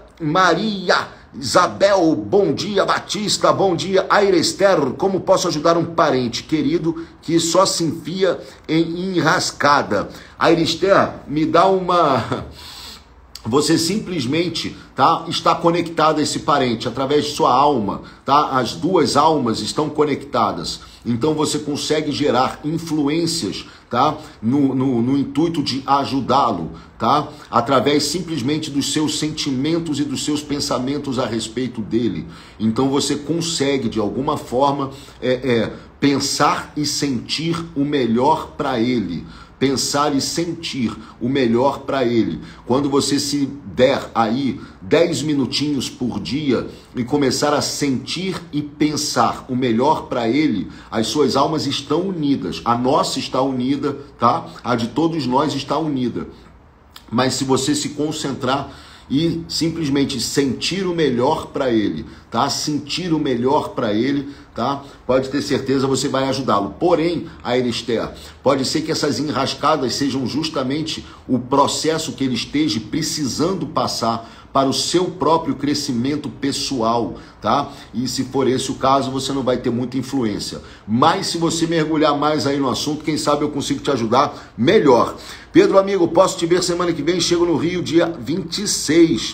Isabel, bom dia. Batista, bom dia. Aira Esther, como posso ajudar um parente querido que só se enfia em enrascada? Aira Esther, me dá uma... Você simplesmente, tá, está conectado a esse parente através de sua alma, tá? As duas almas estão conectadas. então você consegue gerar influências, tá? No intuito de ajudá-lo, tá? Através simplesmente dos seus sentimentos e dos seus pensamentos a respeito dele. Então você consegue, de alguma forma, pensar e sentir o melhor para ele. Pensar e sentir o melhor para ele. Quando você se der aí 10 minutinhos por dia e começar a sentir e pensar o melhor para ele, as suas almas estão unidas. A nossa está unida, tá? A de todos nós está unida. Mas se você se concentrar e simplesmente sentir o melhor para ele, tá? Sentir o melhor para ele, tá? Pode ter certeza, você vai ajudá-lo. Porém, a Esther, pode ser que essas enrascadas sejam justamente o processo que ele esteja precisando passar para o seu próprio crescimento pessoal, tá? E se for esse o caso, você não vai ter muita influência. Mas se você mergulhar mais aí no assunto, quem sabe eu consigo te ajudar melhor. Pedro, amigo, posso te ver semana que vem? Chego no Rio dia 26.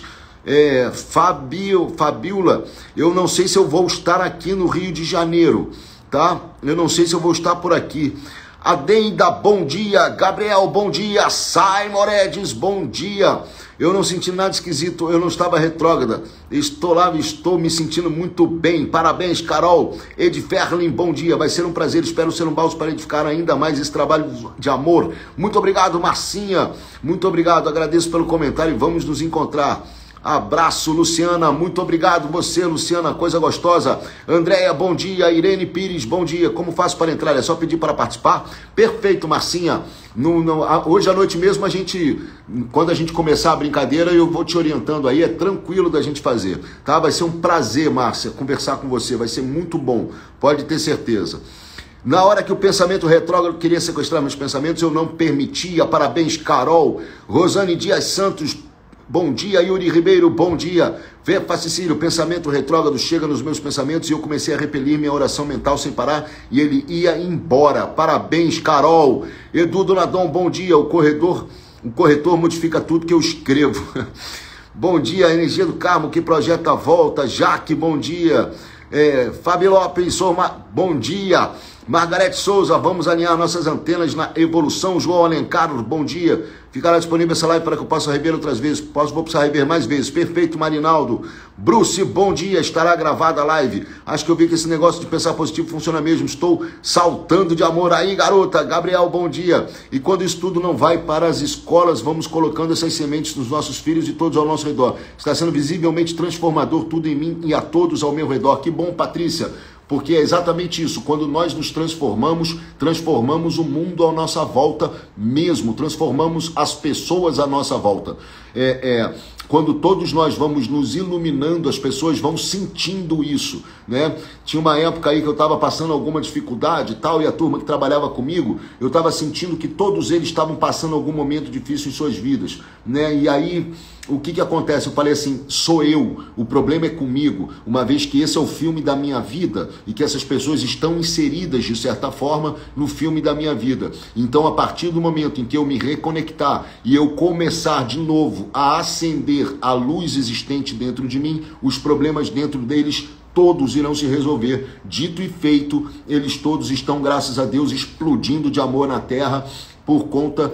Fabiola, eu não sei se eu vou estar aqui no Rio de Janeiro, tá? Eu não sei se eu vou estar por aqui. Adeida, bom dia. Gabriel, bom dia. Simon Edis, bom dia. Eu não senti nada esquisito, eu não estava retrógrada. Estou lá, estou me sentindo muito bem. Parabéns, Carol. Ed Ferlin, bom dia. Vai ser um prazer, espero ser um bálsamo para edificar ainda mais esse trabalho de amor. Muito obrigado, Marcinha. Muito obrigado, agradeço pelo comentário e vamos nos encontrar. Abraço, Luciana, muito obrigado. Você, Luciana, coisa gostosa. Andréia, bom dia. Irene Pires, bom dia. Como faço para entrar? É só pedir para participar? Perfeito, Marcinha. Hoje à noite mesmo, quando a gente começar a brincadeira, eu vou te orientando aí. É tranquilo da gente fazer, tá? Vai ser um prazer, Márcia, conversar com você. Vai ser muito bom, pode ter certeza. Na hora que o pensamento retrógrado queria sequestrar meus pensamentos, eu não permitia. Parabéns, Carol. Rosane Dias Santos, bom dia. Yuri Ribeiro, bom dia. Vepa Cecílio, o pensamento retrógrado chega nos meus pensamentos e eu comecei a repelir minha oração mental sem parar e ele ia embora. Parabéns, Carol. Edu Donadon, bom dia. O corretor modifica tudo que eu escrevo. Bom dia, Energia do Carmo, que projeta a volta. Jaque, bom dia. Fábio Lopes, bom dia. Margarete Souza, vamos alinhar nossas antenas na evolução. João Alencar, bom dia. Ficará disponível essa live para que eu possa rever outras vezes. Vou precisar rever mais vezes. Perfeito, Marinaldo. Bruce, bom dia. Estará gravada a live. Acho que eu vi que esse negócio de pensar positivo funciona mesmo. Estou saltando de amor aí, garota. Gabriel, bom dia. E quando isso tudo não vai para as escolas, vamos colocando essas sementes nos nossos filhos e todos ao nosso redor. Está sendo visivelmente transformador tudo em mim e a todos ao meu redor. Que bom, Patrícia. Porque é exatamente isso, quando nós nos transformamos o mundo à nossa volta mesmo, transformamos as pessoas à nossa volta. Quando todos nós vamos nos iluminando, as pessoas vão sentindo isso, né? Tinha uma época aí que eu estava passando alguma dificuldade e tal, e a turma que trabalhava comigo, eu estava sentindo que todos eles estavam passando algum momento difícil em suas vidas, né? E aí, o que acontece? Eu falei assim, sou eu, o problema é comigo, uma vez que esse é o filme da minha vida e que essas pessoas estão inseridas, de certa forma, no filme da minha vida. Então, a partir do momento em que eu me reconectar e eu começar de novo a acender a luz existente dentro de mim, os problemas dentro deles todos irão se resolver. Dito e feito, eles todos estão, graças a Deus, explodindo de amor na terra por conta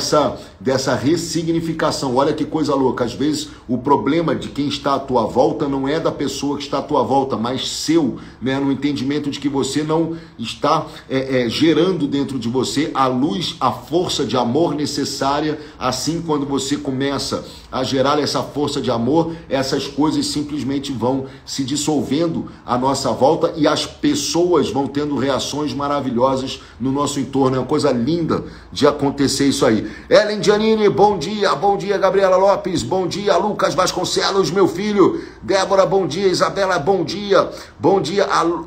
dessa ressignificação. Olha que coisa louca, às vezes o problema de quem está à tua volta não é da pessoa que está à tua volta, mas seu, né? No entendimento de que você não está gerando dentro de você a luz, a força de amor necessária. Assim, quando você começa a gerar essa força de amor, essas coisas simplesmente vão se dissolvendo à nossa volta e as pessoas vão tendo reações maravilhosas no nosso entorno. É uma coisa linda de acontecer isso aí. Ellen Giannini, bom dia. Bom dia, Gabriela Lopes. Bom dia, Lucas Vasconcelos, meu filho. Débora, bom dia. Isabela, bom dia. Bom dia,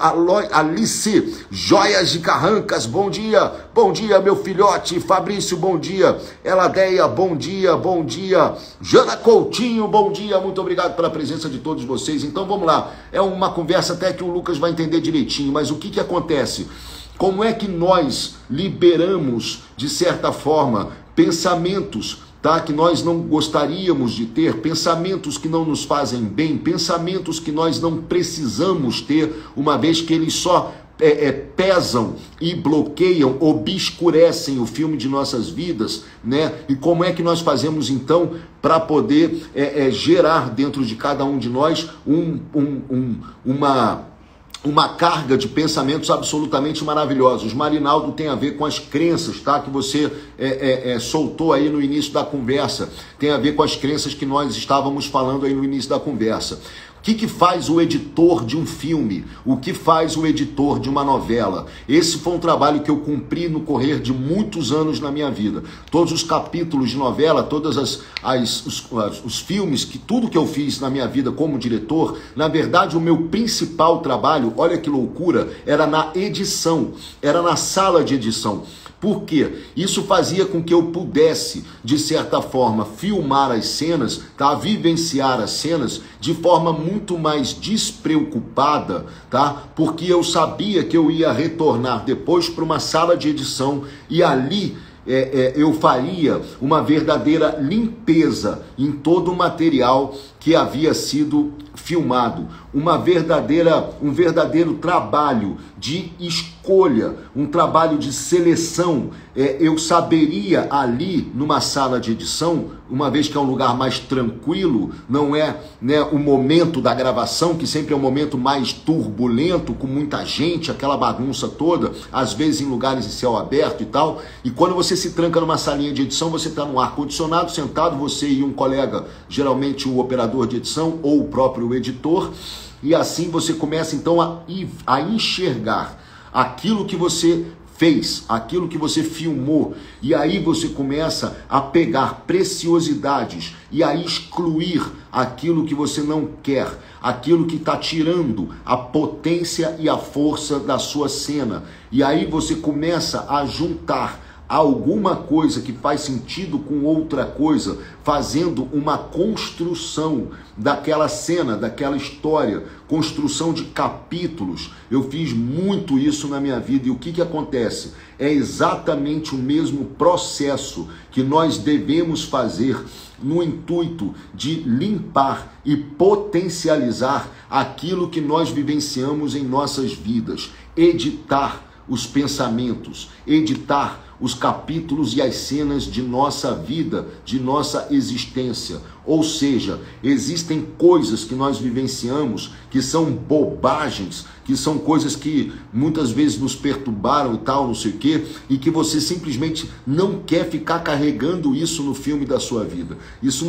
Alice Joias de Carrancas, bom dia. Bom dia, meu filhote. Fabrício, bom dia. Eladeia, bom dia. Bom dia. Jana Coutinho, bom dia. Muito obrigado pela presença de todos vocês. Então vamos lá. É uma conversa até que o Lucas vai entender direitinho, mas o que acontece? Como é que nós liberamos, de certa forma, pensamentos, tá, que nós não gostaríamos de ter, pensamentos que não nos fazem bem, pensamentos que nós não precisamos ter, uma vez que eles só pesam e bloqueiam, obscurecem o filme de nossas vidas, né? E como é que nós fazemos então para poder gerar dentro de cada um de nós uma carga de pensamentos absolutamente maravilhosos. Marinaldo tem a ver com as crenças, tá? Que você soltou aí no início da conversa. Tem a ver com as crenças que nós estávamos falando aí no início da conversa. O que faz o editor de um filme? O que faz o editor de uma novela? Esse foi um trabalho que eu cumpri no correr de muitos anos na minha vida. Todos os capítulos de novela, todos os filmes, tudo que eu fiz na minha vida como diretor, na verdade o meu principal trabalho, olha que loucura, era na edição, era na sala de edição. Por quê? Isso fazia com que eu pudesse, de certa forma, filmar as cenas, tá? Vivenciar as cenas de forma muito mais despreocupada, tá? Porque eu sabia que eu ia retornar depois para uma sala de edição e ali eu faria uma verdadeira limpeza em todo o material que havia sido filmado, um verdadeiro trabalho de escolha, um trabalho de seleção. Eu saberia ali numa sala de edição, uma vez que é um lugar mais tranquilo, não é, né, o momento da gravação, que sempre é um momento mais turbulento, com muita gente, aquela bagunça toda, às vezes em lugares de céu aberto e tal, e quando você se tranca numa salinha de edição, você está no ar-condicionado, sentado, você e um colega, geralmente o operador de edição ou o próprio editor, e assim você começa então a enxergar aquilo que você fez, aquilo que você filmou, e aí você começa a pegar preciosidades e a excluir aquilo que você não quer, aquilo que está tirando a potência e a força da sua cena, e aí você começa a juntar alguma coisa que faz sentido com outra coisa, fazendo uma construção daquela cena, daquela história, construção de capítulos. Eu fiz muito isso na minha vida, e o que acontece? É exatamente o mesmo processo que nós devemos fazer no intuito de limpar e potencializar aquilo que nós vivenciamos em nossas vidas, editar os pensamentos, editar os capítulos e as cenas de nossa vida, de nossa existência. Ou seja, existem coisas que nós vivenciamos que são bobagens, que são coisas que muitas vezes nos perturbaram e tal, não sei o quê, e que você simplesmente não quer ficar carregando isso no filme da sua vida. Isso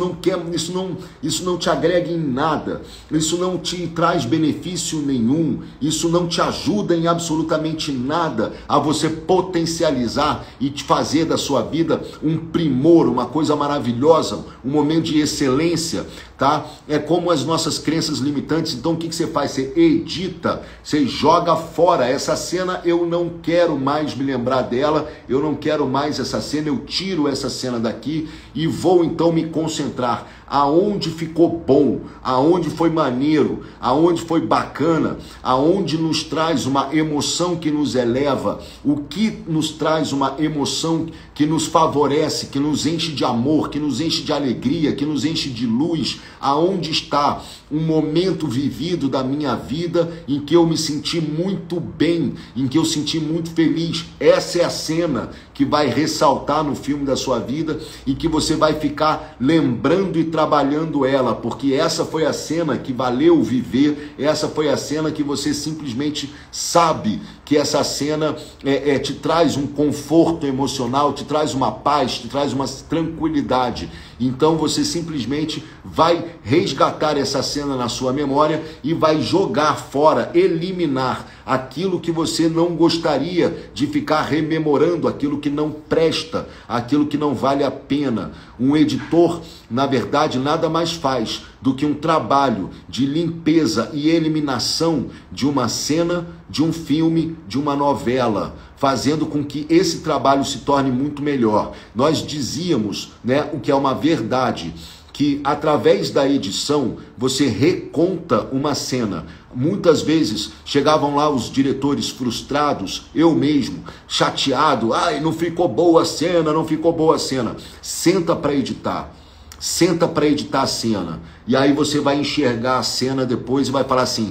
não te agrega em nada, isso não te traz benefício nenhum, isso não te ajuda em absolutamente nada a você potencializar e te fazer da sua vida um primor, uma coisa maravilhosa, um momento de excelência, tá? É como as nossas crenças limitantes. Então o que você faz? Você edita, você joga fora essa cena. Eu não quero mais me lembrar dela, eu não quero mais essa cena, eu tiro essa cena daqui e vou então me concentrar aonde ficou bom, aonde foi maneiro, aonde foi bacana, aonde nos traz uma emoção que nos eleva, o que nos traz uma emoção que nos favorece, que nos enche de amor, que nos enche de alegria, que nos enche de luz, aonde está um momento vivido da minha vida em que eu me senti muito bem, em que eu senti muito feliz. Essa é a cena que vai ressaltar no filme da sua vida e que você vai ficar lembrando e trabalhando ela, porque essa foi a cena que valeu viver, essa foi a cena que você simplesmente sabe que essa cena te traz um conforto emocional, te traz uma paz, te traz uma tranquilidade. Então você simplesmente vai resgatar essa cena na sua memória e vai jogar fora, eliminar aquilo que você não gostaria de ficar rememorando, aquilo que não presta, aquilo que não vale a pena. Um editor, na verdade, nada mais faz do que um trabalho de limpeza e eliminação de uma cena, de um filme, de uma novela, fazendo com que esse trabalho se torne muito melhor. Nós dizíamos, né, o que é uma verdade, que através da edição você reconta uma cena. Muitas vezes chegavam lá os diretores frustrados, eu mesmo, chateado, não ficou boa a cena, não ficou boa a cena. Senta para editar a cena, e aí você vai enxergar a cena depois e vai falar assim,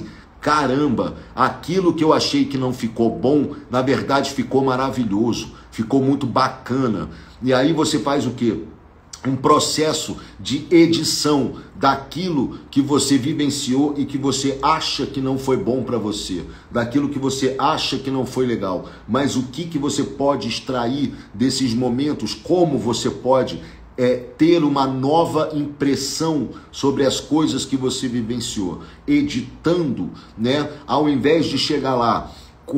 caramba, aquilo que eu achei que não ficou bom, na verdade ficou maravilhoso, ficou muito bacana. E aí você faz o quê? Um processo de edição daquilo que você vivenciou e que você acha que não foi bom para você, daquilo que você acha que não foi legal, mas o que você pode extrair desses momentos, como você pode ter uma nova impressão sobre as coisas que você vivenciou, editando, né? Ao invés de chegar lá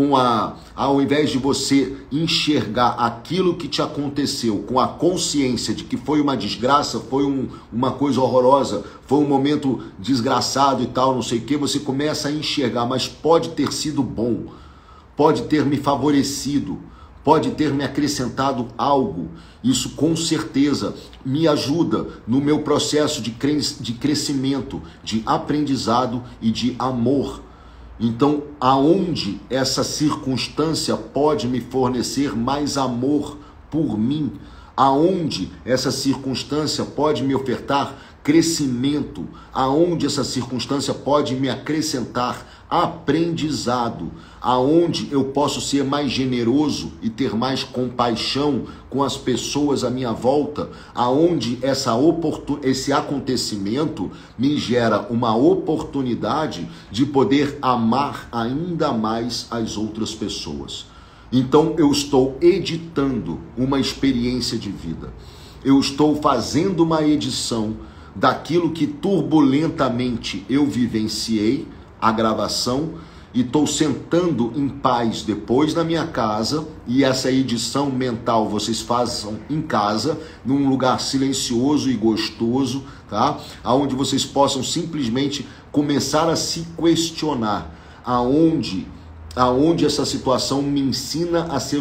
ao invés de você enxergar aquilo que te aconteceu com a consciência de que foi uma desgraça, foi uma coisa horrorosa, foi um momento desgraçado e tal, não sei o que, você começa a enxergar, mas pode ter sido bom, pode ter me favorecido, pode ter me acrescentado algo. Isso com certeza me ajuda no meu processo de crescimento, de aprendizado e de amor. Então, aonde essa circunstância pode me fornecer mais amor por mim? Aonde essa circunstância pode me ofertar crescimento? Aonde essa circunstância pode me acrescentar aprendizado? Aonde eu posso ser mais generoso e ter mais compaixão com as pessoas à minha volta? Aonde esse acontecimento me gera uma oportunidade de poder amar ainda mais as outras pessoas. Então eu estou editando uma experiência de vida. Eu estou fazendo uma edição daquilo que turbulentamente eu vivenciei, a gravação, e estou sentando em paz depois na minha casa, e essa edição mental vocês façam em casa, num lugar silencioso e gostoso, tá? Onde vocês possam simplesmente começar a se questionar aonde essa situação me ensina a ser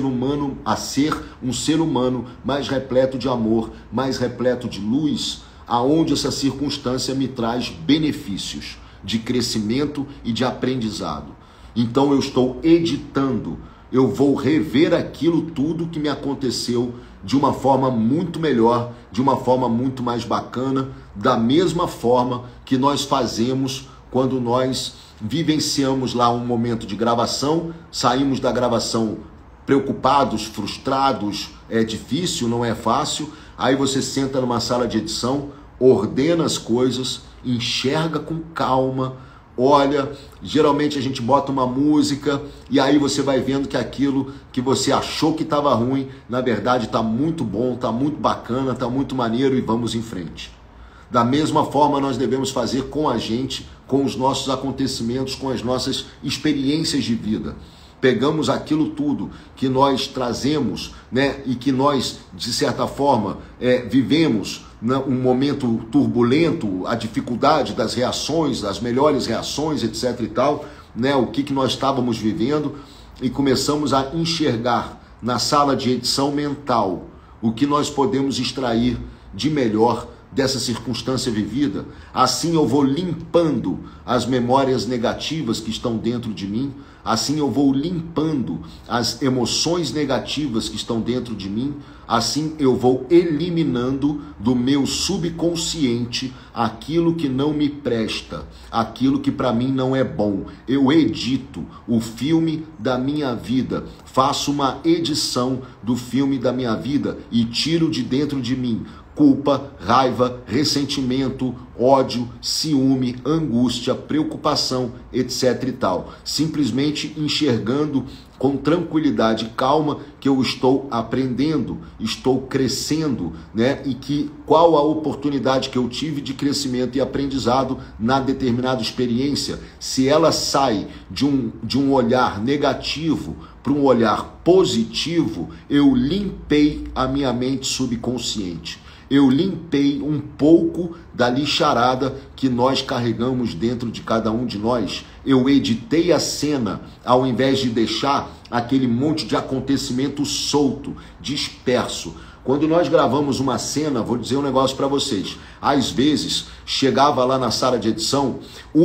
um ser humano mais repleto de amor, mais repleto de luz, aonde essa circunstância me traz benefícios de crescimento e de aprendizado. Então eu estou editando, eu vou rever aquilo tudo que me aconteceu de uma forma muito melhor, de uma forma muito mais bacana, da mesma forma que nós fazemos quando nós vivenciamos lá um momento de gravação, saímos da gravação preocupados, frustrados, é difícil, não é fácil, aí você senta numa sala de edição, ordena as coisas, enxerga com calma, olha, geralmente a gente bota uma música e aí você vai vendo que aquilo que você achou que estava ruim, na verdade está muito bom, está muito bacana, está muito maneiro e vamos em frente. Da mesma forma nós devemos fazer com a gente, com os nossos acontecimentos, com as nossas experiências de vida. Pegamos aquilo tudo que nós trazemos, né, e que nós, de certa forma, vivemos um momento turbulento, a dificuldade das reações, das melhores reações, etc e tal, né, o que nós estávamos vivendo, e começamos a enxergar na sala de edição mental o que nós podemos extrair de melhor dessa circunstância vivida. Assim eu vou limpando as memórias negativas que estão dentro de mim, assim eu vou limpando as emoções negativas que estão dentro de mim, assim eu vou eliminando do meu subconsciente aquilo que não me presta, aquilo que para mim não é bom. Eu edito o filme da minha vida, faço uma edição do filme da minha vida e tiro de dentro de mim culpa, raiva, ressentimento, ódio, ciúme, angústia, preocupação, etc e tal. Simplesmente enxergando com tranquilidade e calma que eu estou aprendendo, estou crescendo, né? E que qual a oportunidade que eu tive de crescimento e aprendizado na determinada experiência, se ela sai de um olhar negativo para um olhar positivo, eu limpei a minha mente subconsciente. Eu limpei um pouco da lixarada que nós carregamos dentro de cada um de nós. Eu editei a cena ao invés de deixar aquele monte de acontecimento solto, disperso. Quando nós gravamos uma cena, vou dizer um negócio para vocês. Às vezes, chegava lá na sala de edição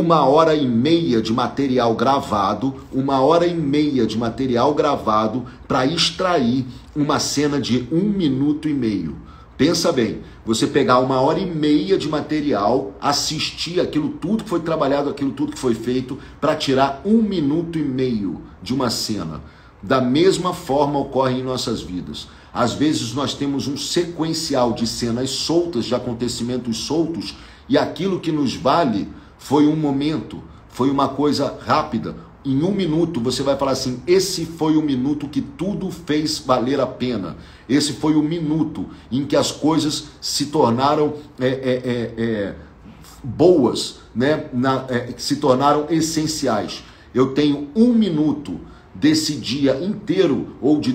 1h30 de material gravado, 1h30 de material gravado para extrair uma cena de 1 minuto e meio. Pensa bem, você pegar 1h30 de material, assistir aquilo tudo que foi trabalhado, aquilo tudo que foi feito, para tirar 1,5 minuto de uma cena. Da mesma forma ocorre em nossas vidas. Às vezes nós temos um sequencial de cenas soltas, de acontecimentos soltos, e aquilo que nos vale foi um momento, foi uma coisa rápida. Em 1 minuto você vai falar assim, esse foi o minuto que tudo fez valer a pena. Esse foi o minuto em que as coisas se tornaram boas, né? Se tornaram essenciais. Eu tenho 1 minuto desse dia inteiro, ou de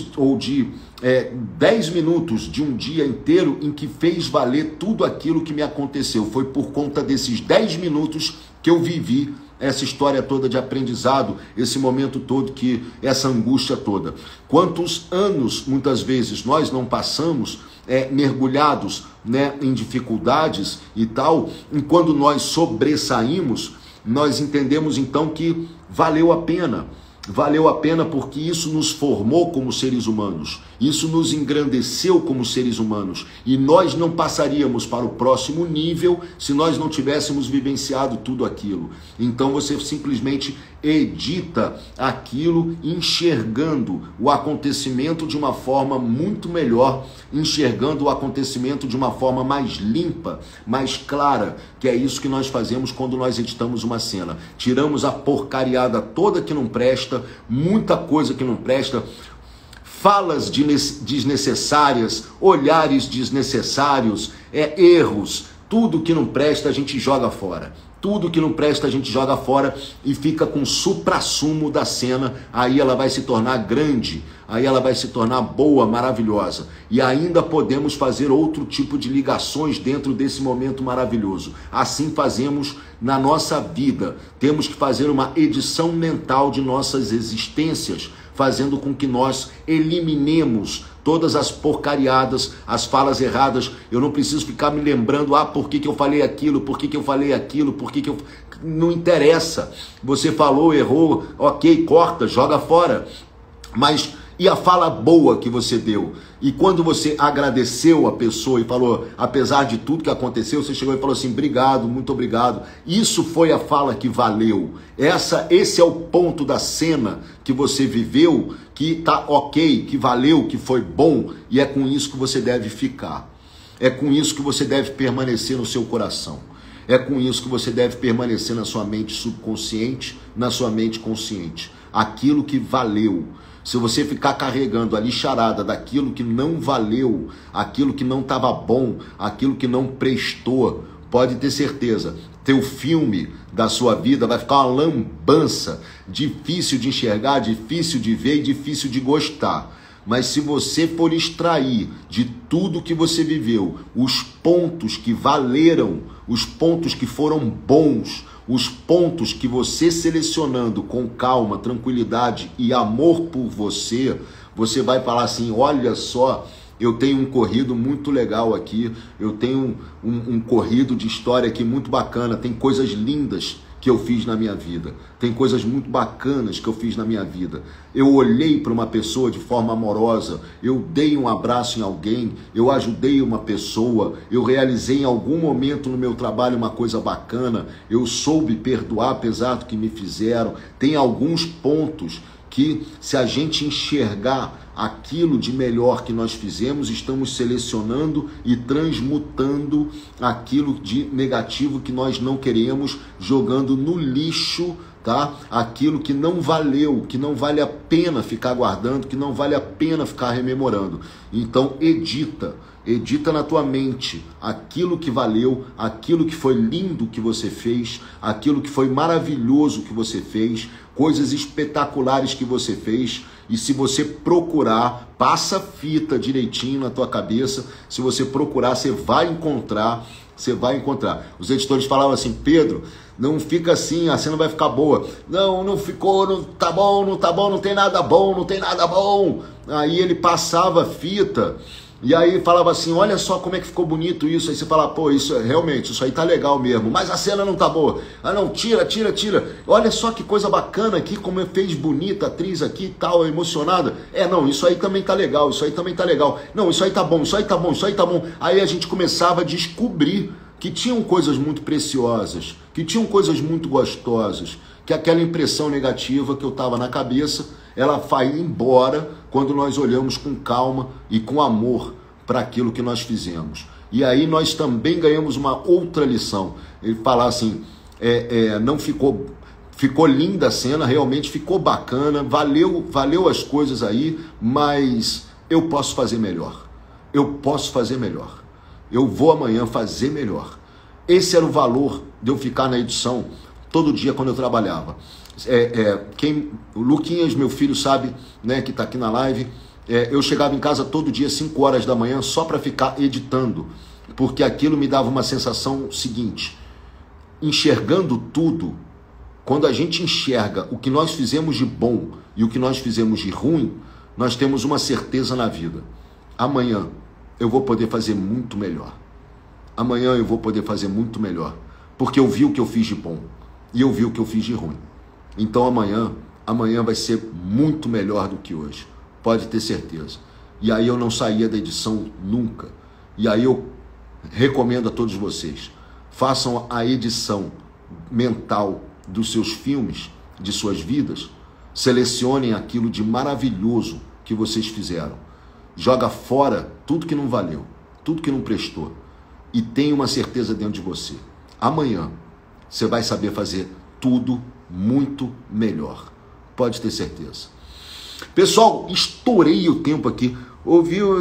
10 minutos de um dia inteiro em que fez valer tudo aquilo que me aconteceu. Foi por conta desses 10 minutos que eu vivi essa história toda de aprendizado, esse momento todo, essa angústia toda. Quantos anos, muitas vezes, nós não passamos mergulhados, né, em dificuldades e tal, e quando nós sobressaímos, nós entendemos então que valeu a pena. Valeu a pena porque isso nos formou como seres humanos, isso nos engrandeceu como seres humanos, e nós não passaríamos para o próximo nível se nós não tivéssemos vivenciado tudo aquilo. Então você simplesmente edita aquilo enxergando o acontecimento de uma forma muito melhor, enxergando o acontecimento de uma forma mais limpa, mais clara, que é isso que nós fazemos quando nós editamos uma cena. Tiramos a porcariada toda que não presta, muita coisa que não presta, falas desnecessárias, olhares desnecessários, erros, tudo que não presta a gente joga fora. Tudo que não presta a gente joga fora e fica com o suprassumo da cena. Aí ela vai se tornar grande, aí ela vai se tornar boa, maravilhosa. E ainda podemos fazer outro tipo de ligações dentro desse momento maravilhoso. Assim fazemos na nossa vida. Temos que fazer uma edição mental de nossas existências, fazendo com que nós eliminemos todas as porcariadas, as falas erradas. Eu não preciso ficar me lembrando, por que eu falei aquilo, por que eu falei aquilo, por que eu... Não interessa. Você falou, errou, ok, corta, joga fora. Mas e a fala boa que você deu? E quando você agradeceu a pessoa e falou, apesar de tudo que aconteceu, você chegou e falou assim, obrigado, muito obrigado. Isso foi a fala que valeu. Esse é o ponto da cena que você viveu, que tá ok, que valeu, que foi bom, e é com isso que você deve ficar. É com isso que você deve permanecer no seu coração. É com isso que você deve permanecer na sua mente subconsciente, na sua mente consciente. Aquilo que valeu. Se você ficar carregando a lixarada daquilo que não valeu, aquilo que não estava bom, aquilo que não prestou, pode ter certeza, teu filme da sua vida vai ficar uma lambança, difícil de enxergar, difícil de ver e difícil de gostar. Mas se você for extrair de tudo que você viveu, os pontos que valeram, os pontos que foram bons, os pontos que você selecionando com calma, tranquilidade e amor por você, você vai falar assim, olha só, eu tenho um corrido muito legal aqui, eu tenho um corrido de história aqui muito bacana, tem coisas lindas que eu fiz na minha vida, tem coisas muito bacanas que eu fiz na minha vida. Eu olhei para uma pessoa de forma amorosa, eu dei um abraço em alguém, eu ajudei uma pessoa, eu realizei em algum momento no meu trabalho uma coisa bacana, eu soube perdoar apesar do que me fizeram. Tem alguns pontos que, se a gente enxergar aquilo de melhor que nós fizemos, estamos selecionando e transmutando aquilo de negativo que nós não queremos, jogando no lixo, tá? Aquilo que não valeu, que não vale a pena ficar guardando, que não vale a pena ficar rememorando. Então edita na tua mente aquilo que valeu, aquilo que foi lindo que você fez, aquilo que foi maravilhoso que você fez, coisas espetaculares que você fez. E se você procurar, passa fita direitinho na tua cabeça, se você procurar, você vai encontrar. Os editores falavam assim, Pedro, não fica assim, a cena vai ficar boa. Não ficou, não tá bom, não tem nada bom, não tem nada bom. Aí ele passava fita E aí falava assim, olha só como é que ficou bonito isso. Aí você fala, pô, isso realmente, isso aí tá legal mesmo. Mas a cena não tá boa. Ah não, tira. Olha só que coisa bacana aqui, como fez bonita a atriz aqui e tal, emocionada. Não, isso aí também tá legal, isso aí também tá legal. Não, isso aí tá bom, isso aí tá bom, isso aí tá bom. Aí a gente começava a descobrir que tinham coisas muito preciosas, que tinham coisas muito gostosas, que aquela impressão negativa que eu tava na cabeça, ela vai embora quando nós olhamos com calma e com amor para aquilo que nós fizemos. E aí nós também ganhamos uma outra lição. Ele fala assim, não ficou linda a cena, realmente ficou bacana, valeu as coisas aí, mas eu posso fazer melhor. Eu posso fazer melhor. Eu vou amanhã fazer melhor. Esse era o valor de eu ficar na edição todo dia quando eu trabalhava. O Luquinhas, meu filho, sabe, né, que está aqui na live, eu chegava em casa todo dia 5 horas da manhã só para ficar editando, porque aquilo me dava uma sensação seguinte, enxergando tudo, quando a gente enxerga o que nós fizemos de bom e o que nós fizemos de ruim, nós temos uma certeza na vida. Amanhã eu vou poder fazer muito melhor. Amanhã eu vou poder fazer muito melhor, porque eu vi o que eu fiz de bom e eu vi o que eu fiz de ruim. Então amanhã vai ser muito melhor do que hoje. Pode ter certeza. E aí eu não saía da edição nunca. E aí eu recomendo a todos vocês, façam a edição mental dos seus filmes, de suas vidas, selecionem aquilo de maravilhoso que vocês fizeram. Joga fora tudo que não valeu, tudo que não prestou. E tenha uma certeza dentro de você. Amanhã você vai saber fazer tudo muito melhor. Pode ter certeza. Pessoal, estourei o tempo aqui. Ouviu?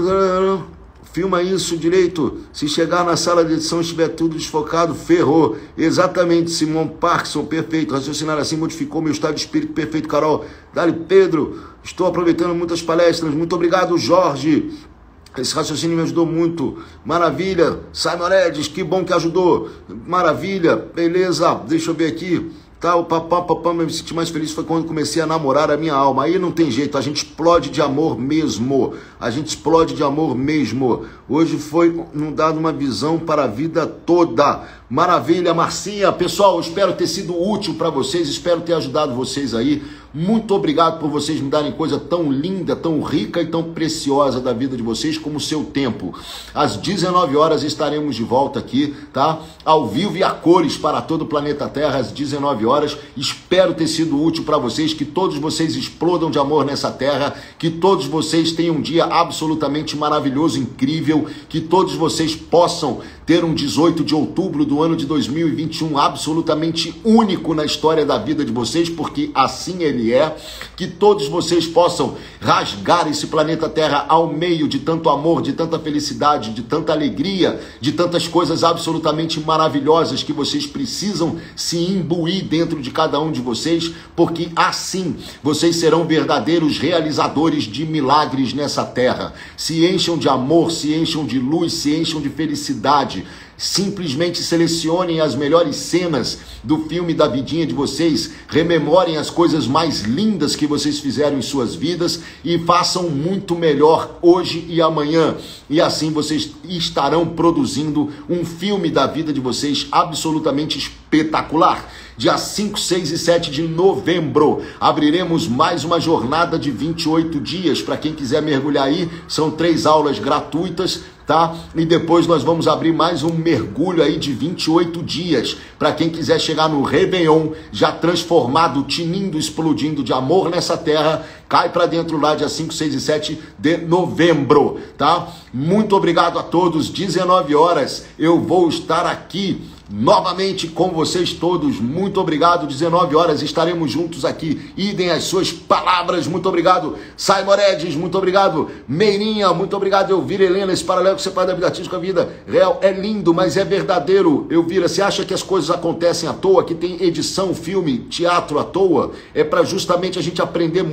Filma isso direito. Se chegar na sala de edição e estiver tudo desfocado, ferrou. Exatamente, Simon Parkinson, perfeito. Raciocinar assim modificou meu estado de espírito, perfeito, Carol. Dali, Pedro, estou aproveitando muitas palestras. Muito obrigado, Jorge. Esse raciocínio me ajudou muito. Maravilha. Simon Edis, que bom que ajudou. Maravilha. Beleza. Deixa eu ver aqui. Tá, o papapá, me senti mais feliz foi quando comecei a namorar a minha alma. Aí não tem jeito, a gente explode de amor mesmo. A gente explode de amor mesmo. Hoje foi nos dado uma visão para a vida toda. Maravilha, Marcinha. Pessoal, eu espero ter sido útil para vocês, espero ter ajudado vocês aí. Muito obrigado por vocês me darem coisa tão linda, tão rica e tão preciosa da vida de vocês como o seu tempo. Às 19 horas estaremos de volta aqui, tá? Ao vivo e a cores para todo o planeta Terra, às 19 horas. Espero ter sido útil para vocês, que todos vocês explodam de amor nessa terra, que todos vocês tenham um dia absolutamente maravilhoso, incrível, que todos vocês possam ter um 18 de outubro do ano de 2021 absolutamente único na história da vida de vocês, porque assim ele é, que todos vocês possam rasgar esse planeta Terra ao meio de tanto amor, de tanta felicidade, de tanta alegria, de tantas coisas absolutamente maravilhosas que vocês precisam se imbuir dentro de cada um de vocês, porque assim vocês serão verdadeiros realizadores de milagres nessa terra. Se encham de amor, se encham de luz, se encham de felicidade. Simplesmente selecionem as melhores cenas do filme da vidinha de vocês, rememorem as coisas mais lindas que vocês fizeram em suas vidas e façam muito melhor hoje e amanhã. E assim vocês estarão produzindo um filme da vida de vocês absolutamente espetacular. Dia 5, 6 e 7 de novembro, abriremos mais uma jornada de 28 dias. Para quem quiser mergulhar aí, são 3 aulas gratuitas, tá? E depois nós vamos abrir mais um mergulho aí de 28 dias. Para quem quiser chegar no Réveillon, já transformado, tinindo, explodindo de amor nessa terra, cai para dentro lá dia 5, 6 e 7 de novembro, tá? Muito obrigado a todos. 19 horas eu vou estar aqui novamente com vocês todos. Muito obrigado. 19 horas estaremos juntos aqui. Idem as suas palavras. Muito obrigado, Simon Edis. Muito obrigado, Meirinha. Muito obrigado, Elvira Helena. Esse paralelo que você faz da vida artística com a vida real é lindo, mas é verdadeiro. Elvira, você acha que as coisas acontecem à toa, que tem edição, filme, teatro à toa? É para justamente a gente aprender muito com esse...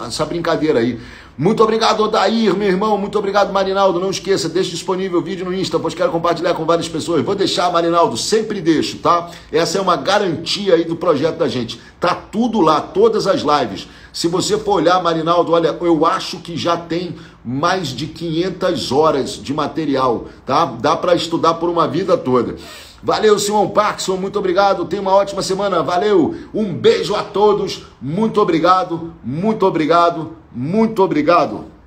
essa brincadeira aí. Muito obrigado, Odair, meu irmão. Muito obrigado, Marinaldo. Não esqueça, deixe disponível o vídeo no Insta, pois quero compartilhar com várias pessoas. Vou deixar, Marinaldo, sempre deixo, tá? Essa é uma garantia aí do projeto da gente. Tá tudo lá, todas as lives. Se você for olhar, Marinaldo, olha, eu acho que já tem mais de 500 horas de material, tá? Dá para estudar por uma vida toda. Valeu, Simão Parkinson, muito obrigado, tenha uma ótima semana, valeu, um beijo a todos, muito obrigado, muito obrigado, muito obrigado.